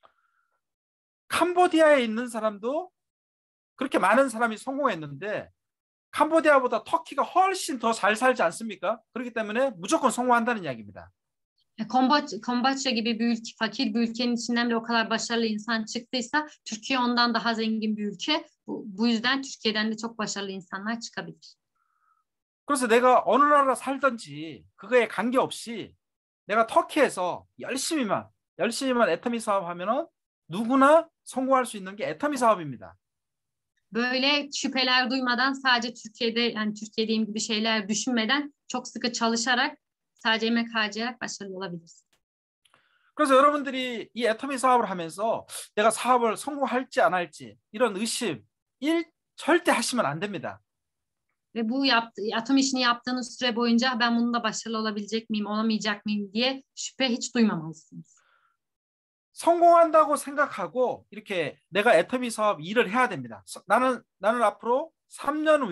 캄보디아에 있는 사람도 그렇게 많은 사람이 성공했는데 캄보디아보다 터키가 훨씬 더 잘 살지 않습니까? 그렇기 때문에 무조건 성공한다는 이야기입니다. Kamboçya gibi bir ülke, fakir bir ülkenin içinden bile o kadar başarılı insan çıktıysa Türkiye ondan daha zengin bir ülke. Bu yüzden Türkiye'den de çok başarılı insanlar çıkabilir. 그래서 내가 어느 나라 살든지 그거에 관계없이 내가 터키에서 열심히만 애터미 사업하면은 누구나 성공할 수 있는 게 애터미 사업입니다. Böyle şüpheler duymadan sadece Türkiye'de yani Türkiye'deyim gibi şeyler düşünmeden çok sıkı çalışarak sadece emek harcayarak başarılı olabilirsin. 그래서 여러분들이 이 애터미 사업을 하면서 내가 사업을 성공할지 안 할지 이런 의심 절대 하시면 안 됩니다. Ve bu atom işini yaptığınız süre boyunca ben bununla başarılı olabilecek miyim, olamayacak mıyım diye şüphe hiç duymamalısınız. 성공한다고 생각하고 이렇게 내가 애터미 사업 일을 해야 됩니다. 나는 앞으로 3년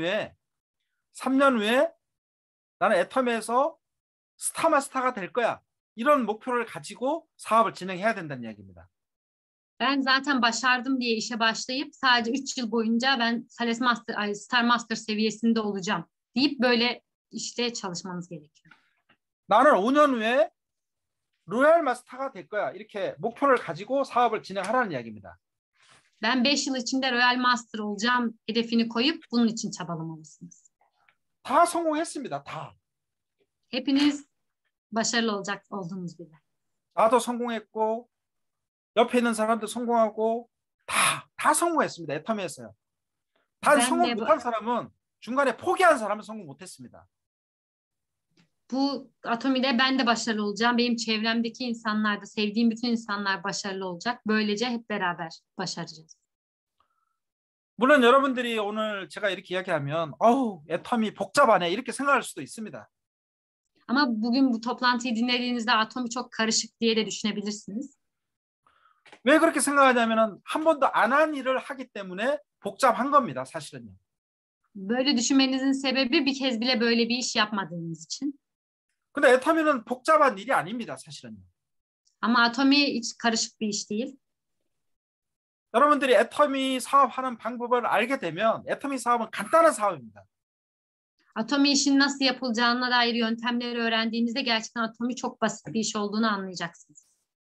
후에 나는 애터미에서 스타마스터가 될 거야. 이런 목표를 가지고 사업을 진행해야 된다는 이야기입니다. Ben zaten başardım diye işe başlayıp sadece 3 yıl boyunca ben Star Master seviyesinde olacağım deyip böyle işte çalışmanız gerekiyor. 나는 5년 후에 로얄 마스터가 될 거야. 이렇게 목표를 가지고 사업을 진행하라는 이야기입니다. Ben 5 yıl içinde Royal Master olacağım hedefini koyup bunun için çabalamalısınız. 다 성공했습니다. 다. Hepiniz başarılı olacak olduğunuz bile. 나도 성공했고 옆에 있는 사람도 성공하고 다 성공했습니다. 애터미에서요. 단 성공 못한 사람은 중간에 포기한 사람은 성공 못했습니다. Bu Atomi'de ben de başarılı olacağım. Benim çevremdeki insanlar da, sevdiğim bütün insanlar başarılı olacak. Böylece hep beraber başaracağız. 물론 여러분들이 오늘 제가 이렇게 이야기하면 애터미 복잡하네 이렇게 생각할 수도 있습니다. Ama bugün bu toplantıyı dinlediğinizde Atomi çok karışık diye de düşünebilirsiniz. 왜 그렇게 생각하냐면은 한 번도 안 한 일을 하기 때문에 복잡한 겁니다. 사실은요. Böyle düşünmenizin sebebi bir kez bile böyle bir iş yapmadığınız için. 근데 애터미는 복잡한 일이 아닙니다. 사실은요. Ama Atomi hiç karışık bir iş değil. 여러분들이 애터미 사업하는 방법을 알게 되면 애터미 사업은 간단한 사업입니다. Atomi işin nasıl yapılacağına dair yöntemleri öğrendiğinizde gerçekten Atomi çok basit bir iş olduğunu anlayacaksınız.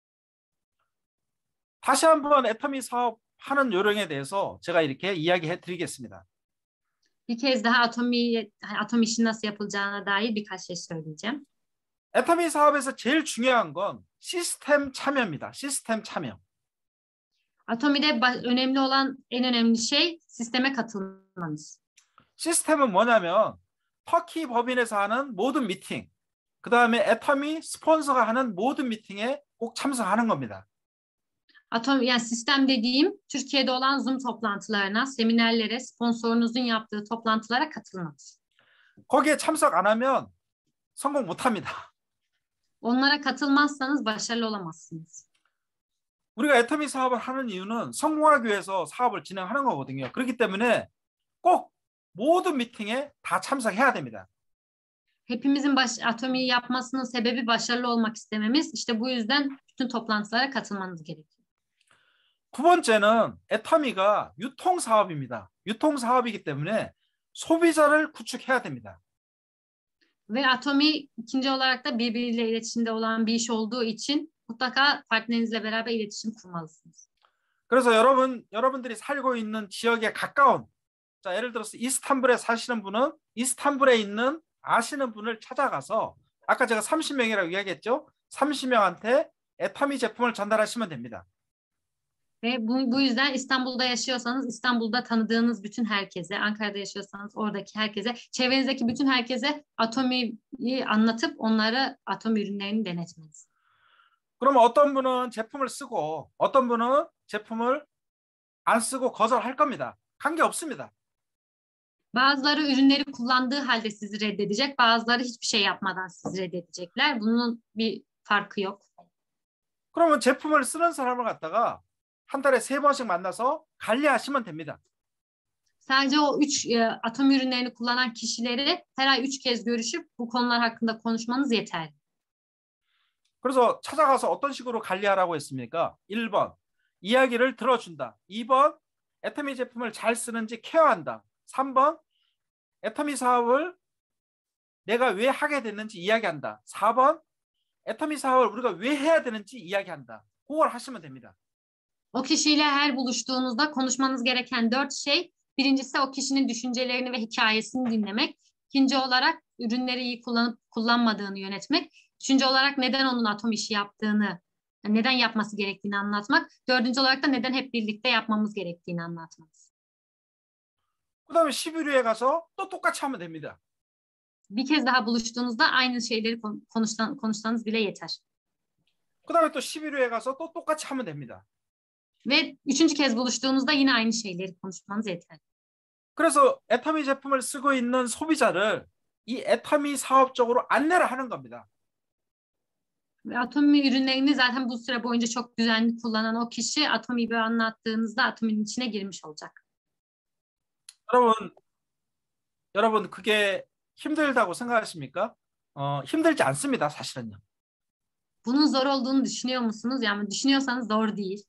다시 한번 애터미 사업하는 요령에 대해서 제가 이렇게 이야기해 드리겠습니다. Bir kez daha Atomi işin nasıl yapılacağına dair birkaç şey söyleyeceğim. 애터미 사업에서 제일 중요한 건 시스템 참여입니다. 시스템 참여. Atomide önemli olan en önemli şey sisteme katılmanız. 시스템은 뭐냐면 터키 법인에서 하는 모든 미팅, 그 다음에 애터미 스폰서가 하는 모든 미팅에 꼭 참석하는 겁니다. Yani sistem dediğim Türkiye'de olan Zoom toplantılarına, seminerlere, sponsorunuzun yaptığı toplantılara katılmanız. 거기에 참석 안 하면 성공 못합니다. Onlara katılmazsanız başarılı olamazsınız. 우리가 애터미 사업을 하는 이유는 성공하기 위해서 사업을 진행하는 거거든요. 그렇기 때문에 꼭 모든 미팅에 다 참석해야 됩니다. Hepimizin Atomi'yi yapmasının sebebi başarılı olmak istememiz. İşte bu yüzden bütün toplantılara katılmanız gerekiyor. 두 번째는 애터미가 유통 사업입니다. 유통 사업이기 때문에 소비자를 구축해야 됩니다. Ve Atomi ikinci olarak da birbiriyle iletişimde olan bir iş olduğu için mutlaka partnerinizle beraber iletişim kurmalısınız. 그래서 여러분들이 살고 있는 지역에 가까운, 자, 예를 들어서 이스탄불에 사시는 분은 이스탄불에 있는 아시는 분을 찾아가서 아까 제가 30명이라고 이야기했죠. 30명한테 애터미 제품을 전달하시면 됩니다. Ve bu yüzden İstanbul'da yaşıyorsanız İstanbul'da tanıdığınız bütün herkese, Ankara'da yaşıyorsanız oradaki herkese, çevrenizdeki bütün herkese Atomi'yi anlatıp onlara Atomi ürünlerini denetmeniz. 그러면 어떤 분은 제품을 쓰고 어떤 분은 제품을 안 쓰고 거절할 겁니다. 관계없습니다. Bazıları ürünleri kullandığı halde sizi reddedecek, bazıları hiçbir şey yapmadan sizi reddedecekler. Bunun bir farkı yok. 그러면 제품을 쓰는 사람을 갖다가 한 달에 3번씩 만나서 관리하시면 됩니다. Sadece o 3 atom ürünlerini kullanan kişileri her ay 3 kez görüşüp bu konular hakkında konuşmanız yeterli. 그래서 찾아가서 어떤 식으로 관리하라고 했습니까? 1번, 이야기를 들어준다. 2번, 애터미 제품을 잘 쓰는지 케어한다. 3번, 애터미 사업을 내가 왜 하게 됐는지 iyagi한다. 4번, 애터미 사업을 우리가 왜 해야 되는지 iyagi한다. 그걸 하시면 됩니다. O kişiyle her buluştuğunuzda konuşmanız gereken 4 şey. Birincisi o kişinin düşüncelerini ve hikayesini dinlemek. İkinci olarak ürünleri iyi kullanıp kullanmadığını yönetmek. Üçüncü olarak neden onun atom işi yaptığını, neden yapması gerektiğini anlatmak. Dördüncü olarak da neden hep birlikte yapmamız gerektiğini anlatmak. 그다음에 11회에 가서 또 똑같이 하면 됩니다. Bir kez daha buluştuğunuzda aynı şeyleri konuşsanız bile yeter. 그다음에 또 11회에 가서 또 똑같이 하면 됩니다. Ve üçüncü kez buluştuğunuzda yine aynı şeyleri konuşmanız yeter. 그래서 애터미 제품을 쓰고 있는 소비자를 이 애터미 사업 쪽으로 안내를 하는 겁니다. Ve Atomi ürünlerini zaten bu süre boyunca çok düzenli kullanan o kişi Atomi'yi anlattığınızda Atomi'nin içine girmiş olacak. 여러분 그게 힘들다고 생각하십니까? 힘들지 않습니다, 사실은요. Bunun zor olduğunu düşünüyor musunuz? Yani düşünüyorsanız zor değil.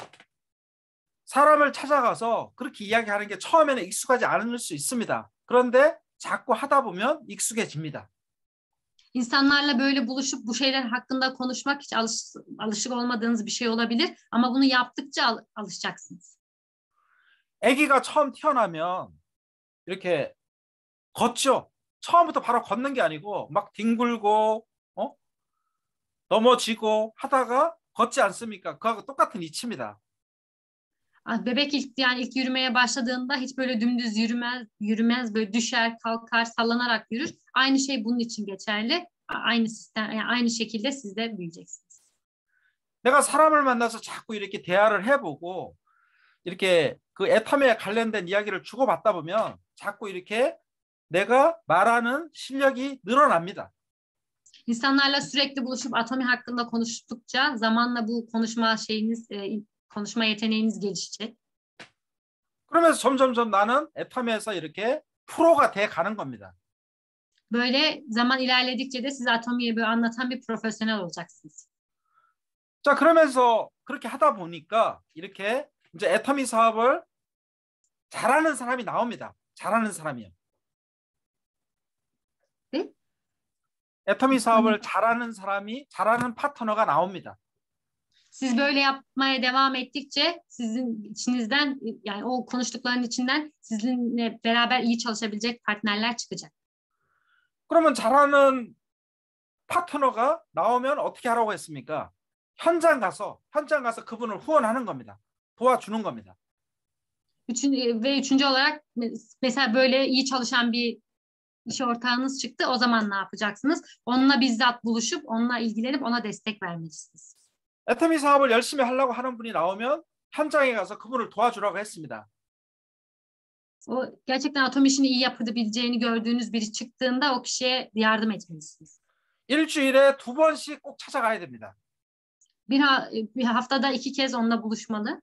사람을 찾아가서 그렇게 이야기하는 게 처음에는 익숙하지 않을 수 있습니다. 그런데 자꾸 하다 보면 익숙해집니다. İnsanlarla böyle buluşup bu şeyler hakkında konuşmak hiç alışık olmadığınız bir şey olabilir. Ama bunu yaptıkça alışacaksınız. 아기가 처음 태어나면 이렇게 걷죠. 처음부터 바로 걷는 게 아니고 막 뒹굴고 넘어지고 하다가 걷지 않습니까? 그하고 똑같은 이치입니다. Bebek ilk yürümeye başladığında hiç böyle dümdüz yürümez böyle düşer, kalkar, sallanarak yürür. Aynı şey bunun için geçerli. Aynı sistem, yani aynı şekilde siz de büyüyeceksiniz. 내가 사람을 만나서 자꾸 이렇게 대화를 해보고 이렇게 그 애터미에 관련된 이야기를 주고받다 보면 자꾸 이렇게 내가 말하는 실력이 늘어납니다. İnsanlarla sürekli buluşup Atomi hakkında konuştukça zamanla bu konuşma yeteneğiniz gelişecek. 그러면서 점점점 나는 애터미에서 이렇게 프로가 돼 가는 겁니다. Böyle zaman ilerledikçe de siz Atomi'yi böyle anlatan bir profesyonel olacaksınız. 자, 그러면서 그렇게 하다 보니까 이렇게 이제 애터미 사업을 잘하는 사람이 나옵니다. 잘하는 사람이요. 네? 애터미 사업을 잘하는 사람이 잘하는 파트너가 나옵니다. Siz böyle yapmaya devam ettikçe sizin içinizden yani o konuştukların içinden sizinle beraber iyi çalışabilecek partnerler çıkacak. 그러면 잘하는 파트너가 나오면 어떻게 하라고 했습니까? 현장 가서 그분을 후원하는 겁니다. 도와주는 겁니다. Üçüncü olarak mesela böyle iyi çalışan bir iş ortağınız çıktı. O zaman ne yapacaksınız? Onunla bizzat buluşup onunla ilgilenip ona destek vermelisiniz. 애터미 사업을 열심히 하려고 하는 분이 나오면 현장에 가서 그분을 도와주라고 했습니다. O gerçekten atom işini iyi yapabileceğini gördüğünüz biri çıktığında o kişiye yardım etmelisiniz. 일주일에 2번씩 꼭 찾아가야 됩니다. Bir haftada 2 kez onunla buluşmalı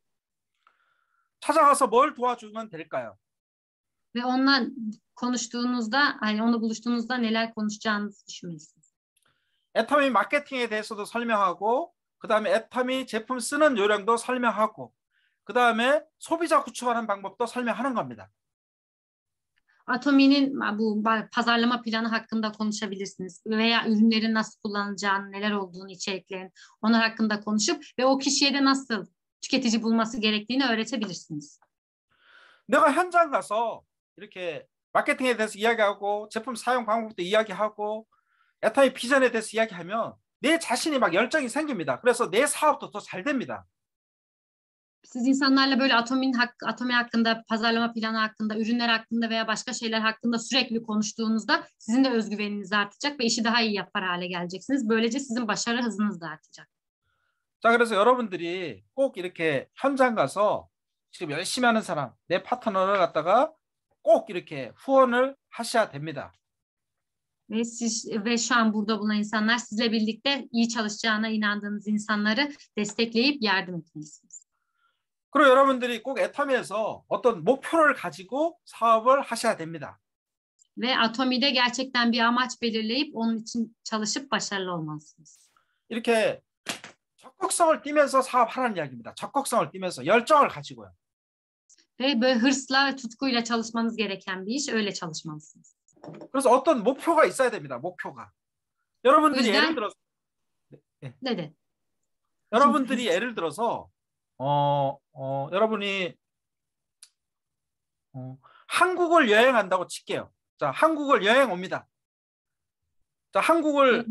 찾아가서 뭘 도와주면 될까요? ve onunla konuştuğunuzda, hani onunla buluştuğunuzda neler konuşacağınızı düşünmelisiniz. 애터미 마케팅에 대해서도 설명하고 그다음에 애터미 제품 쓰는 요령도 설명하고 그다음에 소비자 구축하는 방법도 설명하는 겁니다. Atomi'nin bu pazarlama planı hakkında konuşabilirsiniz veya ürünlerin nasıl kullanılacağını, neler olduğunu, içeriklerin, onlar hakkında konuşup ve o kişiye de nasıl tüketici bulması gerektiğini öğretebilirsiniz. 내가 현장 가서 이렇게 마케팅에 대해서 이야기하고 제품 사용 방법도 이야기하고 애터미 비전에 대해서 이야기하면 내 자신이 막 열정이 생깁니다. 그래서 내 사업도 더 잘 됩니다. Siz insanlarla böyle Atomi hakkında, pazarlama planı hakkında, ürünler hakkında veya başka şeyler hakkında sürekli konuştuğunuzda sizin de özgüveniniz artacak ve işi daha iyi yapar hale geleceksiniz. Böylece sizin başarı hızınız da artacak. 자, 그래서 여러분들이 꼭 이렇게 현장 가서 지금 열심히 하는 사람, 내 파트너를 갖다가 꼭 이렇게 후원을 하셔야 됩니다. Ve şu an burada bulunan insanlar sizle birlikte iyi çalışacağına inandığınız insanları destekleyip yardım etmelisiniz. 그리고 여러분들이 꼭 애터미에서 어떤 목표를 가지고 사업을 하셔야 됩니다. Ve Atomi'de gerçekten bir amaç belirleyip onun için çalışıp başarılı olmalısınız. 이렇게 적극성을 띠면서 사업하라는 이야기입니다. 적극성을 띠면서 열정을 가지고요. Ve böyle hırsla ve tutkuyla çalışmanız gereken bir iş, öyle çalışmalısınız. 그래서 어떤 목표가 있어야 됩니다. 목표가. 여러분들이 예를 들어서 네네. 여러분들이 예를 들어서 여러분이 한국을 여행한다고 칠게요. 자, 한국을 여행 옵니다. 자, 한국을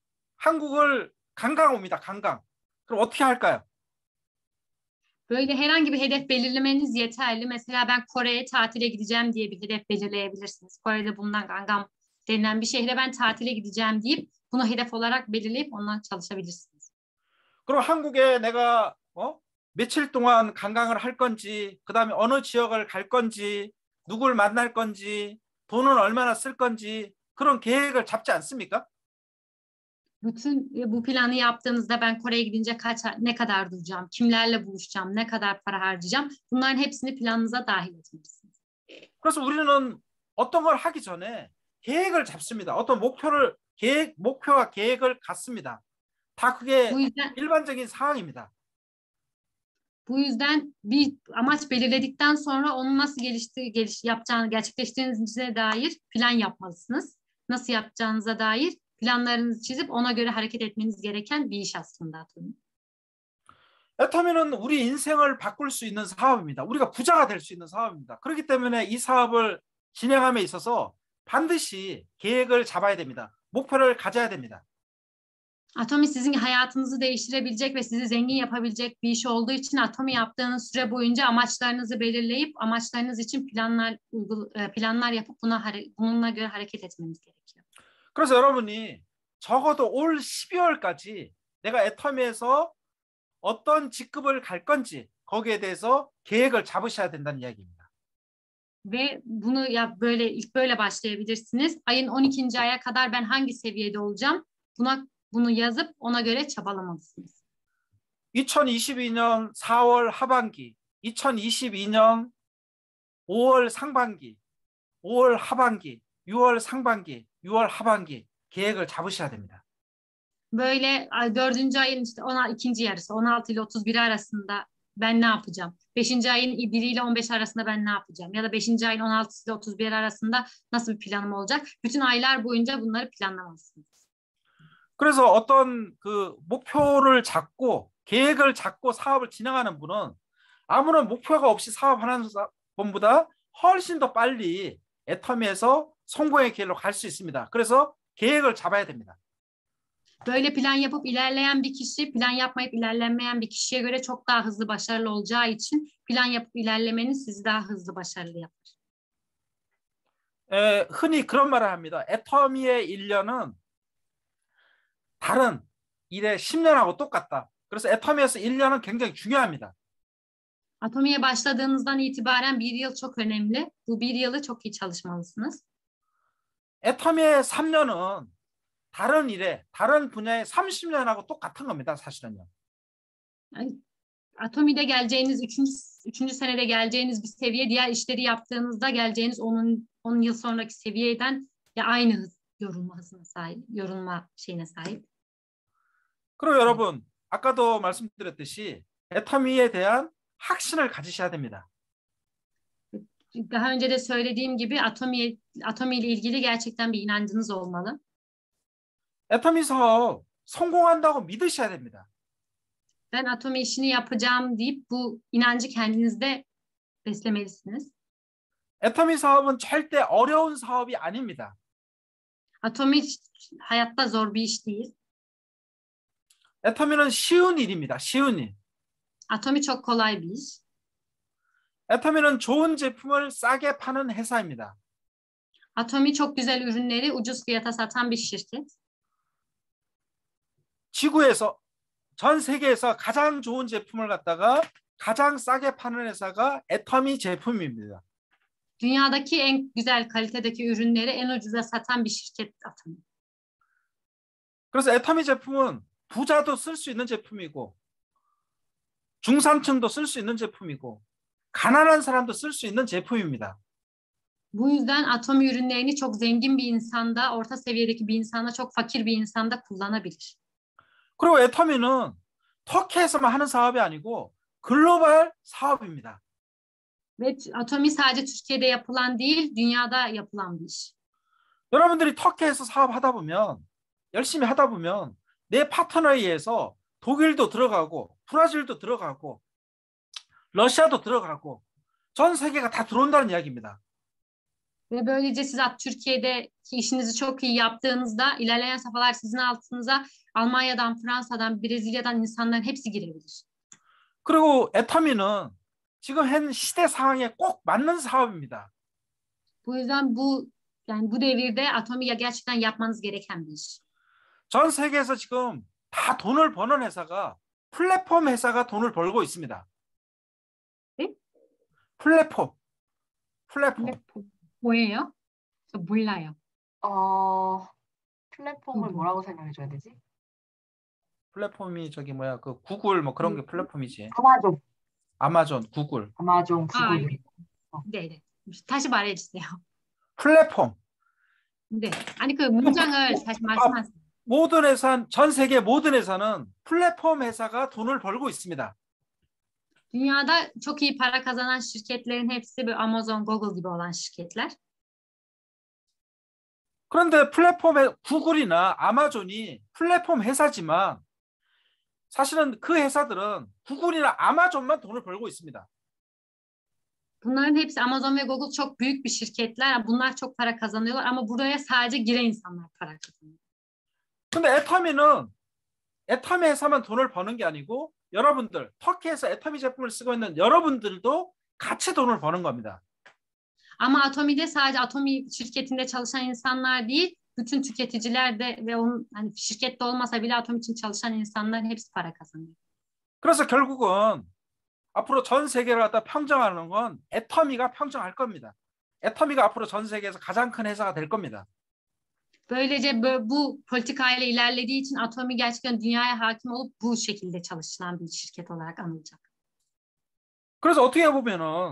관광 옵니다. 관광. 그럼 어떻게 할까요? Böyle herhangi bir hedef belirlemeniz yeterli. Mesela ben Kore'ye tatile gideceğim diye bir hedef belirleyebilirsiniz. Kore'de bulunan Gangnam denilen bir şehre ben tatile gideceğim deyip bunu hedef olarak belirleyip ondan çalışabilirsiniz. 그럼 한국에 내가 며칠 동안 관광을 할 건지, 그다음에 어느 지역을 갈 건지, 누굴 만날 건지, 돈은 얼마나 쓸 건지 그런 계획을 잡지 않습니까? Bütün bu planı yaptığınızda ben Kore'ye gidince ne kadar duracağım, kimlerle buluşacağım, ne kadar para harcayacağım, bunların hepsini planınıza dahil etmelisiniz. 그래서 우리는 어떤 걸 하기 전에 계획을 잡습니다. 어떤 목표와 계획을 갖습니다. 다 그게 일반적인 상황입니다. Bu yüzden bir amaç belirledikten sonra onu nasıl yapacağını, gerçekleştirdiğinize dair plan yapmalısınız. Nasıl yapacağınıza dair planlarınızı çizip ona göre hareket etmeniz gereken bir iş aslında. 애터미는 우리 인생을 바꿀 수 있는 사업입니다. 우리가 부자가 될 수 있는 사업입니다. 그렇기 때문에 이 사업을 진행함에 있어서 반드시 계획을 잡아야 됩니다. 목표를 가져야 됩니다. Atomi sizin hayatınızı değiştirebilecek ve sizi zengin yapabilecek bir iş olduğu için Atomi yaptığınız süre boyunca amaçlarınızı belirleyip amaçlarınız için planlar yapıp bununla göre hareket etmeniz gerekiyor. 그래서 여러분이 적어도 올 12월까지 내가 애터미에서 어떤 직급을 갈 건지 거기에 대해서 계획을 잡으셔야 된다는 이야기입니다. Ve bunu böyle başlayabilirsiniz. Ayın 12. aya kadar ben hangi seviyede olacağım? Bunu yazıp ona göre çabalamalısınız. 2022년 4월 하반기, 2022년 5월 상반기, 5월 하반기, 6월 상반기, 6월 하반기 계획을 잡으셔야 됩니다. Böyle 4. ayın işte 12. yarısı, 16 ile 31 arasında ben ne yapacağım? 5. ayın 1 ile 15 arasında ben ne yapacağım? Ya da 5. ayın 16 ile 31 arasında nasıl bir planım olacak? Bütün aylar boyunca bunları planlamalısınız. 그래서 어떤 그 목표를 잡고 계획을 잡고 사업을 진행하는 분은 아무런 목표가 없이 사업하는 분보다 훨씬 더 빨리 애터미에서 성공의 길로 갈 수 있습니다. 그래서 계획을 잡아야 됩니다. Böyle plan yapıp ilerleyen bir kişi, plan yapmayıp ilerlemeyen bir kişiye göre çok daha hızlı başarılı olacağı için plan yapıp ilerlemeniz sizi daha hızlı başarılı yapar. 흔히 그런 말을 합니다. 애터미의 1년은 다른 일의 10년하고 똑같다. 그래서 애터미에서 1년은 굉장히 중요합니다. Atomi'ye başladığınızdan itibaren bir yıl çok önemli. Bu bir yılı çok iyi çalışmalısınız. 애터미의 3년은 다른 일에, 다른 분야의 30년하고 똑같은 겁니다. 사실은요. Yani, Atomi'de geleceğiniz, üçüncü senede geleceğiniz bir seviye, diğer işleri yaptığınızda geleceğiniz 10 yıl sonraki seviyeden ya aynı hız, yorulma şeyine sahip. 그리고 여러분, 아까도 말씀드렸듯이 애터미에 대한 확신을 가지셔야 됩니다. Daha önce de söylediğim gibi Atomi ile ilgili gerçekten bir inancınız olmalı. 애터미 사업 성공한다고 믿으셔야 됩니다. Ben Atomi işini yapacağım deyip bu inancı kendinizde beslemelisiniz. 애터미 사업은 절대 어려운 사업이 아닙니다. Atomi hayatta zor bir iş değil. 애터미는 쉬운 일입니다. 쉬운 일. Atomi çok kolay bir iş. 애터미는 좋은 제품을 싸게 파는 회사입니다. Atomi çok güzel ürünleri ucuz fiyata satan bir şirket. 지구에서 전 세계에서 가장 좋은 제품을 갖다가 가장 싸게 파는 회사가 애터미 제품입니다. Dünyadaki en güzel kalitedeki ürünleri en ucuza satan bir şirket Atomi. 그래서 애터미 제품은 부자도 쓸 수 있는 제품이고 중산층도 쓸 수 있는 제품이고 가난한 사람도 쓸 수 있는 제품입니다. Bu yüzden Atomi ürünlerini çok zengin bir insanda, orta seviyedeki bir insanda, çok fakir bir insanda kullanabilir. 그리고 애터미는 터키에서만 하는 사업이 아니고 글로벌 사업입니다. Ve Atomi sadece Türkiye'de yapılan değil, dünyada yapılan bir iş. 여러분들이 터키에서 사업하다 보면 열심히 하다 보면 내 파트너에 의해서 독일도 들어가고 브라질도 들어가고 러시아도 들어가고 전 세계가 다 들어온다는 이야기입니다. Ve böylece siz Türkiye'deki işinizi çok iyi yaptığınızda ilerleyen safhalar sizin altınıza Almanya'dan, Fransa'dan, Brezilya'dan insanların hepsi girebilir. 그리고 애터미는 지금 현 시대 상황에 꼭 맞는 사업입니다. Bu yüzden bu devirde Atomi'ye gerçekten yapmanız gereken bir iş. 전 세계에서 지금 다 돈을 버는 회사가 플랫폼 회사가 돈을 벌고 있습니다. 네? 플랫폼. 뭐예요? 저 몰라요. 플랫폼을 뭐라고 설명해줘야 되지? 플랫폼이 저기 뭐야 그 구글 뭐 그런 게 플랫폼이지. 아마존, 구글. 네. 다시 말해주세요. 플랫폼. 네. 아니 그 문장을 다시 말씀하세요. 모든 회사, 전 세계 모든 회사는 플랫폼 회사가 돈을 벌고 있습니다. Dünyada çok iyi para kazanan şirketlerin hepsi böyle Amazon, Google gibi olan şirketler. 그런데 플랫폼의 구글이나 아마존이 플랫폼 회사지만 사실은 그 회사들은 구글이나 아마존만 돈을 벌고 있습니다. Bunların hepsi Amazon ve Google çok büyük bir şirketler. Bunlar çok para kazanıyorlar ama buraya sadece giren insanlar para kazanıyor. 근데 애터미 회사만 돈을 버는 게 아니고 여러분들 터키에서 애터미 제품을 쓰고 있는 여러분들도 같이 돈을 버는 겁니다. Ama Atomi'de sadece Atomi şirketinde çalışan insanlar değil, bütün tüketiciler de ve onun hani şirkette olmasa bile Atomi için çalışan insanların hepsi para kazanıyor. 그래서 결국은 앞으로 전 세계를 갖다 평정하는 건 애터미가 평정할 겁니다. 애터미가 앞으로 전 세계에서 가장 큰 회사가 될 겁니다. Böylece bu politikayla ilerlediği için Atomi gerçekten dünyaya hakim olup bu şekilde çalışılan bir şirket olarak anılacak. 그래서 어떻게 보면은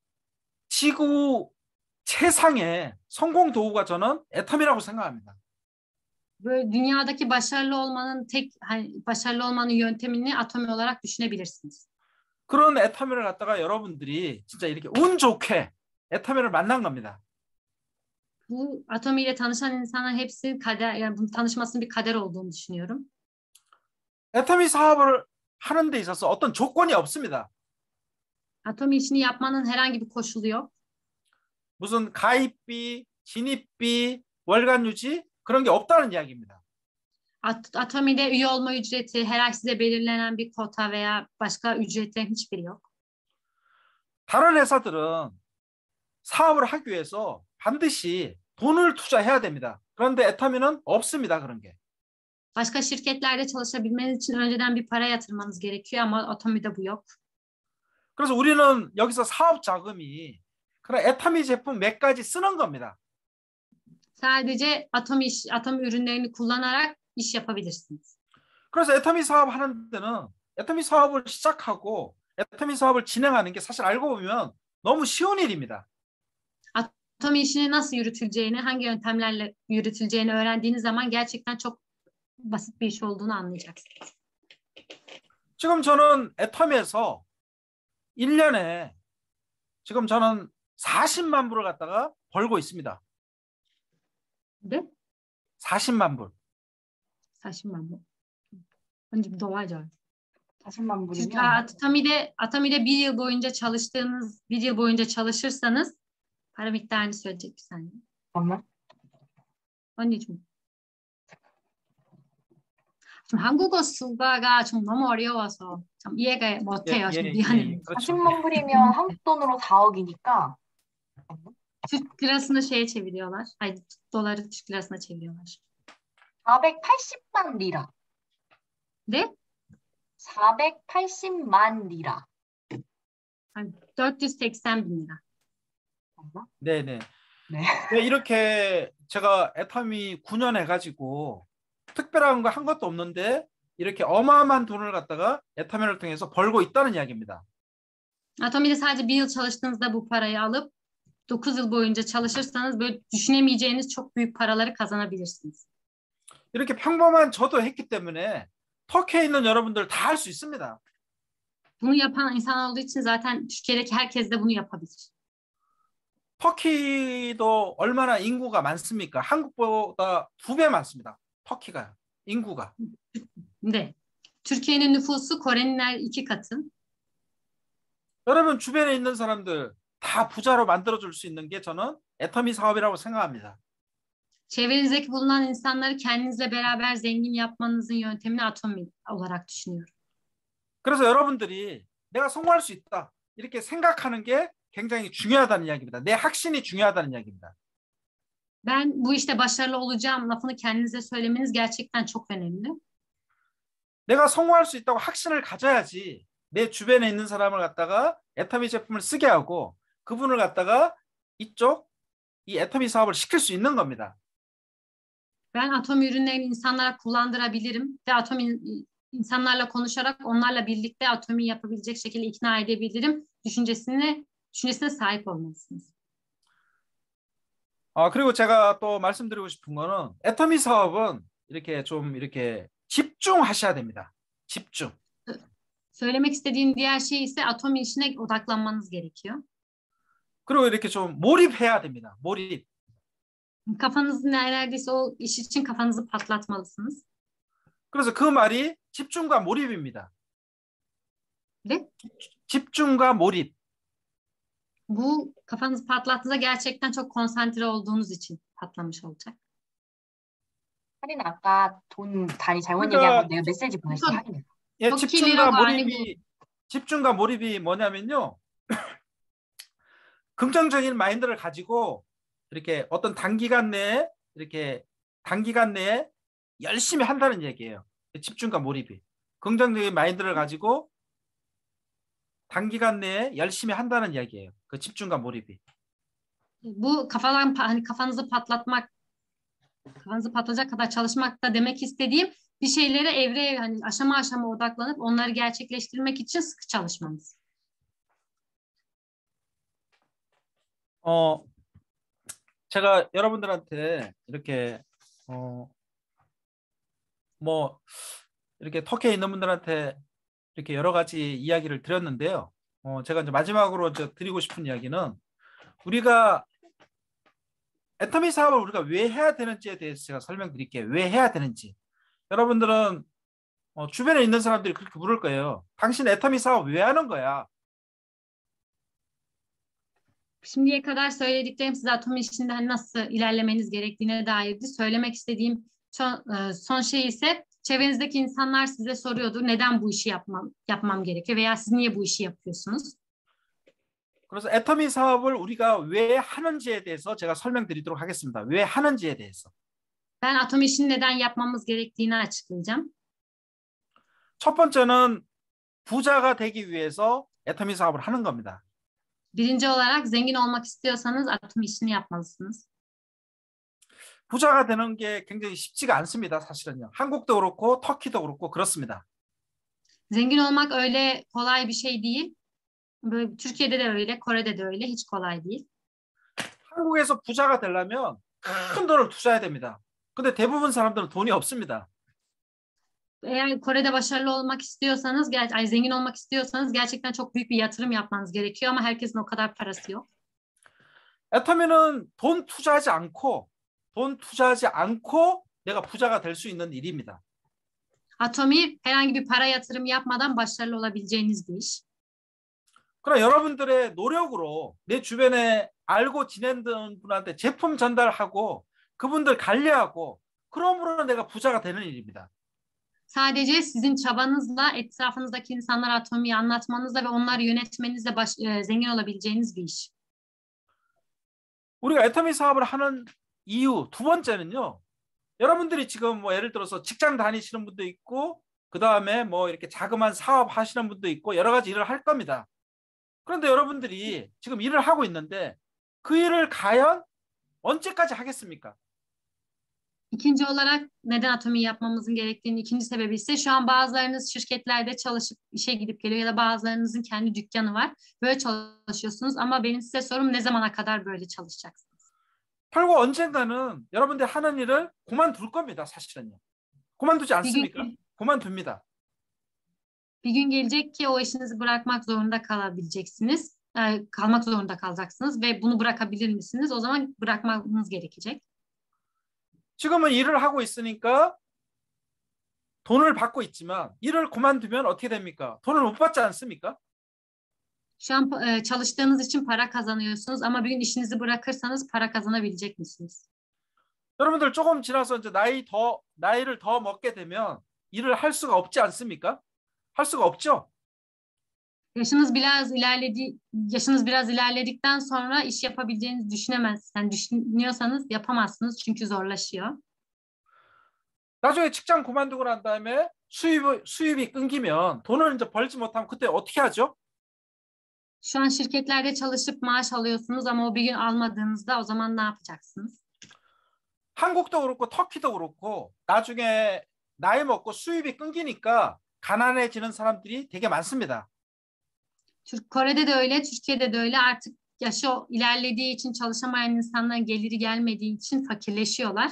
지구 최상의 성공 도구가 저는 애터미라고 생각합니다. Böyle dünyadaki başarılı olmanın yöntemini Atomi olarak düşünebilirsiniz. 그런 애터미를 갖다가 여러분들이 진짜 이렇게 운 좋게 애터미를 만난 겁니다. Bu Atomi ile tanışan insanların hepsi yani bunun tanışmasının bir kader olduğunu düşünüyorum. 애터미 사업을 하는 데 있어서 어떤 조건이 없습니다. Atomi işini yapmanın herhangi bir koşulu yok. 무슨 가입비, 진입비, 월간 유지 그런 게 없다는 이야기입니다. Atomi'de üye olma ücreti, her ay size belirlenen bir kota veya başka ücretlerin hiçbiri yok. 다른 회사들은 사업을 하기 위해서 반드시 돈을 투자해야 됩니다. 그런데 애터미는 없습니다. 그런 게. Başka şirketlerde çalışabilmeniz için önceden bir para yatırmanız gerekiyor ama Atomi'de bu yok. 그래서 우리는 여기서 사업 자금이 그런 애터미 제품 몇 가지 쓰는 겁니다. Sadece Atomi ürünlerini kullanarak iş yapabilirsiniz. 그래서 애터미 사업 하는 데는 애터미 사업을 시작하고 애터미 사업을 진행하는 게 사실 알고 보면 너무 쉬운 일입니다. Atomi işini nasıl yürütüleceğini, hangi yöntemlerle yürütüleceğini öğrendiğiniz zaman gerçekten çok basit bir iş olduğunu anlayacaksınız. 지금 저는 애터미에서 1년에 지금 저는 40만 불을 갖다가 벌고 있습니다. 네? 40만 불. 40만 bu. Önce bir dolayca. 40만 Siz 불이면 Atomi'de bir yıl boyunca çalışırsanız para miktarını söyleyecek bir saniye. 잠깐만. 언니 좀 한국어 수가가 좀 너무 어려워서 좀 이해가 못해요. 좀 미안해요. 그렇죠. 40만 불이면 한국 돈으로 4억이니까 Türk lirasını şeye çeviriyorlar. Ay, doları Türk lirasına çeviriyorlar. 480만 리라. Ne? 480만 리라. Yani 480 bin lira. 네네. 네. 네, 이렇게 제가 애터미 9년 해가지고 특별한 거 한 것도 없는데 이렇게 어마어마한 돈을 갖다가 애터미를 통해서 벌고 있다는 이야기입니다. Atomi'de sadece bir yıl çalıştığınızda bu parayı alıp 9 yıl boyunca çalışırsanız böyle düşünemeyeceğiniz çok büyük paraları kazanabilirsiniz. 이렇게 평범한 저도 했기 때문에 터키에 있는 여러분들 다 할 수 있습니다. Bunu yapan insan olduğu için zaten Türkiye'deki herkes de bunu yapabilir. 터키도 얼마나 인구가 많습니까? 한국보다 2배 많습니다. 터키가 인구가. 네. Türkiye'nin nüfusu Kore'nin 2 katı. 여러분 주변에 있는 사람들 다 부자로 만들어줄 수 있는 게 저는 애터미 사업이라고 생각합니다. Çevrenizdeki bulunan insanları kendinizle beraber zengin yapmanızın yöntemini Atomi olarak düşünüyorum. 그래서 여러분들이 내가 성공할 수 있다 이렇게 생각하는 게 굉장히 중요하다는 이야기입니다. 내 확신이 중요하다는 이야기입니다. Ben bu işte başarılı olacağım lafını kendinize söylemeniz gerçekten çok önemli. 내가 성공할 수 있다고 확신을 가져야지 내 주변에 있는 사람을 갖다가 애터미 제품을 쓰게 하고 그분을 갖다가 이 애터미 사업을 시킬 수 있는 겁니다. Ben Atomi ürünlerini insanlara kullandırabilirim ve Atomi insanlarla konuşarak onlarla birlikte Atomi yapabilecek şekilde ikna edebilirim. düşüncesine sahip olmalısınız. 그리고 제가 또 말씀드리고 싶은 거는 애터미 사업은 이렇게 좀 이렇게 집중하셔야 됩니다. 집중. Söylemek istediğim diğer şey ise Atomi işine odaklanmanız gerekiyor. 그리고 이렇게 좀 몰입해야 됩니다. 몰입. Kafanızı neredeyse o iş için kafanızı patlatmalısınız. 그래서 그 말이 집중과 몰입입니다. 네? 집중과 몰입. Bu kafanızı patlattığınızda gerçekten çok konsantre olduğunuz için patlamış olacak. 할인 아까 돈 단위 잘못 그러니까- 얘기한 거 내가 메시지 보냈어. 할인. 예, 터키라고 집중과 몰입이 뭐냐면요. 긍정적인 마인드를 가지고 이렇게 어떤 단기간 내에 열심히 한다는 얘기예요. 집중과 몰입이. 긍정적인 마인드를 가지고 단기간 내에 열심히 한다는 이야기예요. 그 집중과 몰입이. Bu kafanızı patlayacak kadar çalışmak da demek istediğim bir şeylere aşama aşama odaklanıp onları gerçekleştirmek için sıkı çalışmanız. 제가 여러분들한테 이렇게 이렇게 터키에 있는 분들한테 이렇게 여러 가지 이야기를 드렸는데요. 제가 이제 마지막으로 드리고 싶은 이야기는 우리가 애터미 사업을 우리가 왜 해야 되는지에 대해서 제가 설명드릴게요. 왜 해야 되는지. 여러분들은 주변에 있는 사람들이 그렇게 물을 거예요. 당신 애터미 사업 왜 하는 거야? Şimdiye kadar söylediklerim size Atomi işinde nasıl ilerlemeniz gerektiğine dairdi. Söylemek istediğim Son şey ise çevrenizdeki insanlar size soruyordur neden bu işi yapmam gerekiyor veya siz niye bu işi yapıyorsunuz? 그래서 애터미 사업을 우리가 왜 하는지에 대해서 제가 설명드리도록 하겠습니다. 왜 하는지에 대해서. Ben atom işini neden yapmamız gerektiğini açıklayacağım. 첫 번째는 부자가 되기 위해서 애터미 사업을 하는 겁니다. Birinci olarak zengin olmak istiyorsanız atom işini yapmalısınız. 부자가 되는 게 굉장히 쉽지가 않습니다. 사실은요. 한국도 그렇고 터키도 그렇고 그렇습니다. Zengin olmak öyle kolay bir şey değil. Böyle, Türkiye'de de öyle, Kore'de de öyle. Hiç kolay değil. 한국에서 부자가 되려면 큰 돈을 투자해야 됩니다. 근데 대부분 사람들은 돈이 없습니다. Eğer Kore'de başarılı olmak istiyorsanız, zengin olmak istiyorsanız gerçekten çok büyük bir yatırım yapmanız gerekiyor ama herkesin o kadar parası yok. 애터미는 돈 투자하지 않고 내가 부자가 될 수 있는 일입니다. Atomi herhangi bir para yatırım yapmadan başarılı olabileceğiniz bir iş. 그럼 여러분들의 노력으로 내 주변에 알고 지내는 분한테 제품 전달하고 그분들 관리하고 그러므로 내가 부자가 되는 일입니다. Sadece sizin çabanızla etrafınızdaki insanlara atomiyi anlatmanızla ve onları yönetmenizle zengin olabileceğiniz bir iş. 우리가 애터미 사업을 하는 이유 두 번째는요. 여러분들이 지금 뭐 예를 들어서 직장 다니시는 분도 있고 그 다음에 뭐 이렇게 자그마한 사업 하시는 분도 있고 여러 가지 일을 할 겁니다. 그런데 여러분들이 지금 일을 하고 있는데 그 일을 과연 언제까지 하겠습니까? İkinci olarak neden atomi yapmamızın gerektiğini ikinci sebebi ise şu an bazılarınız şirketlerde çalışıp işe gidip geliyor ya da bazılarınızın kendi dükkanı var. Böyle çalışıyorsunuz ama benim size sorum ne zamana kadar böyle çalışacaksınız? 결국 언젠가는 여러분들이 하는 일을 그만둘 겁니다. 사실은요. 그만두지 않습니까? 그만둡니다. Bir gün gelecek ki o işinizi bırakmak zorunda kalabileceksiniz. Kalmak zorunda kalacaksınız ve bunu bırakabilir misiniz? O zaman bırakmanız gerekecek. 지금은 일을 하고 있으니까 돈을 받고 있지만 일을 그만두면 어떻게 됩니까? 돈을 못 받지 않습니까? Şu an çalıştığınız için para kazanıyorsunuz ama bir gün işinizi bırakırsanız para kazanabilecek misiniz? 여러분들 조금 지나서 이제 나이를 더 먹게 되면 일을 할 수가 없지 않습니까? 할 수가 없죠. Yaşınız biraz ilerledikten sonra iş yapabileceğinizi düşünemezsiniz. Yani düşünüyorsanız yapamazsınız çünkü zorlaşıyor. 나중에 직장 그만두고 난 다음에 수입이 끊기면 돈을 이제 벌지 못하면 그때 어떻게 하죠? Şu an şirketlerde çalışıp maaş alıyorsunuz ama o bir gün almadığınızda o zaman ne yapacaksınız? 한국도 그렇고 터키도 그렇고 나중에 나이 먹고 수입이 끊기니까 가난해지는 사람들이 되게 많습니다. Kore'de de öyle, Türkiye'de de öyle. Artık yaşı ilerlediği için çalışamayan insanların geliri gelmediği için fakirleşiyorlar.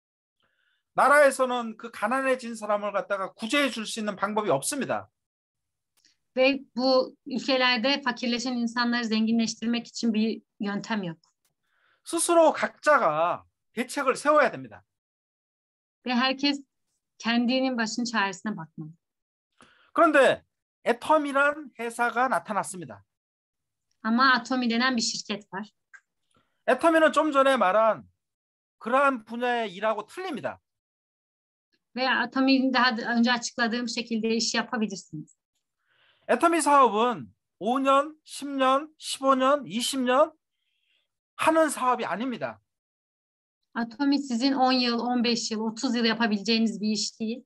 나라에서는 그 가난해진 사람을 갖다가 구제해 줄 수 있는 방법이 없습니다. Ve bu ülkelerde fakirleşen insanları zenginleştirmek için bir yöntem yok. 스스로 각자가 대책을 세워야 됩니다. Ve herkes kendinin başının çaresine bakmalı. 그런데 애텀이란 회사가 나타났습니다. Ama Atomi denen bir şirket var. 애텀이는 좀 전에 말한 그러한 분야의 일하고 틀립니다. Ve Atomi'nin daha önce açıkladığım şekilde iş yapabilirsiniz. 애터미 사업은 5년, 10년, 15년, 20년 하는 사업이 아닙니다. Atomi sizin 10 yıl, 15 yıl, 30 yıl yapabileceğiniz bir iş değil.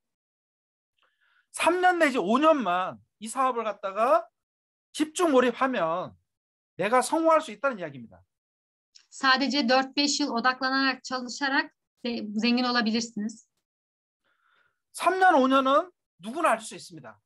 3년 내지 5년만 이 사업을 갖다가 집중 몰입하면 내가 성공할 수 있다는 이야기입니다. Sadece 4-5 yıl odaklanarak çalışarak zengin olabilirsiniz. 3년, 5년은 누구나 할 수 있습니다.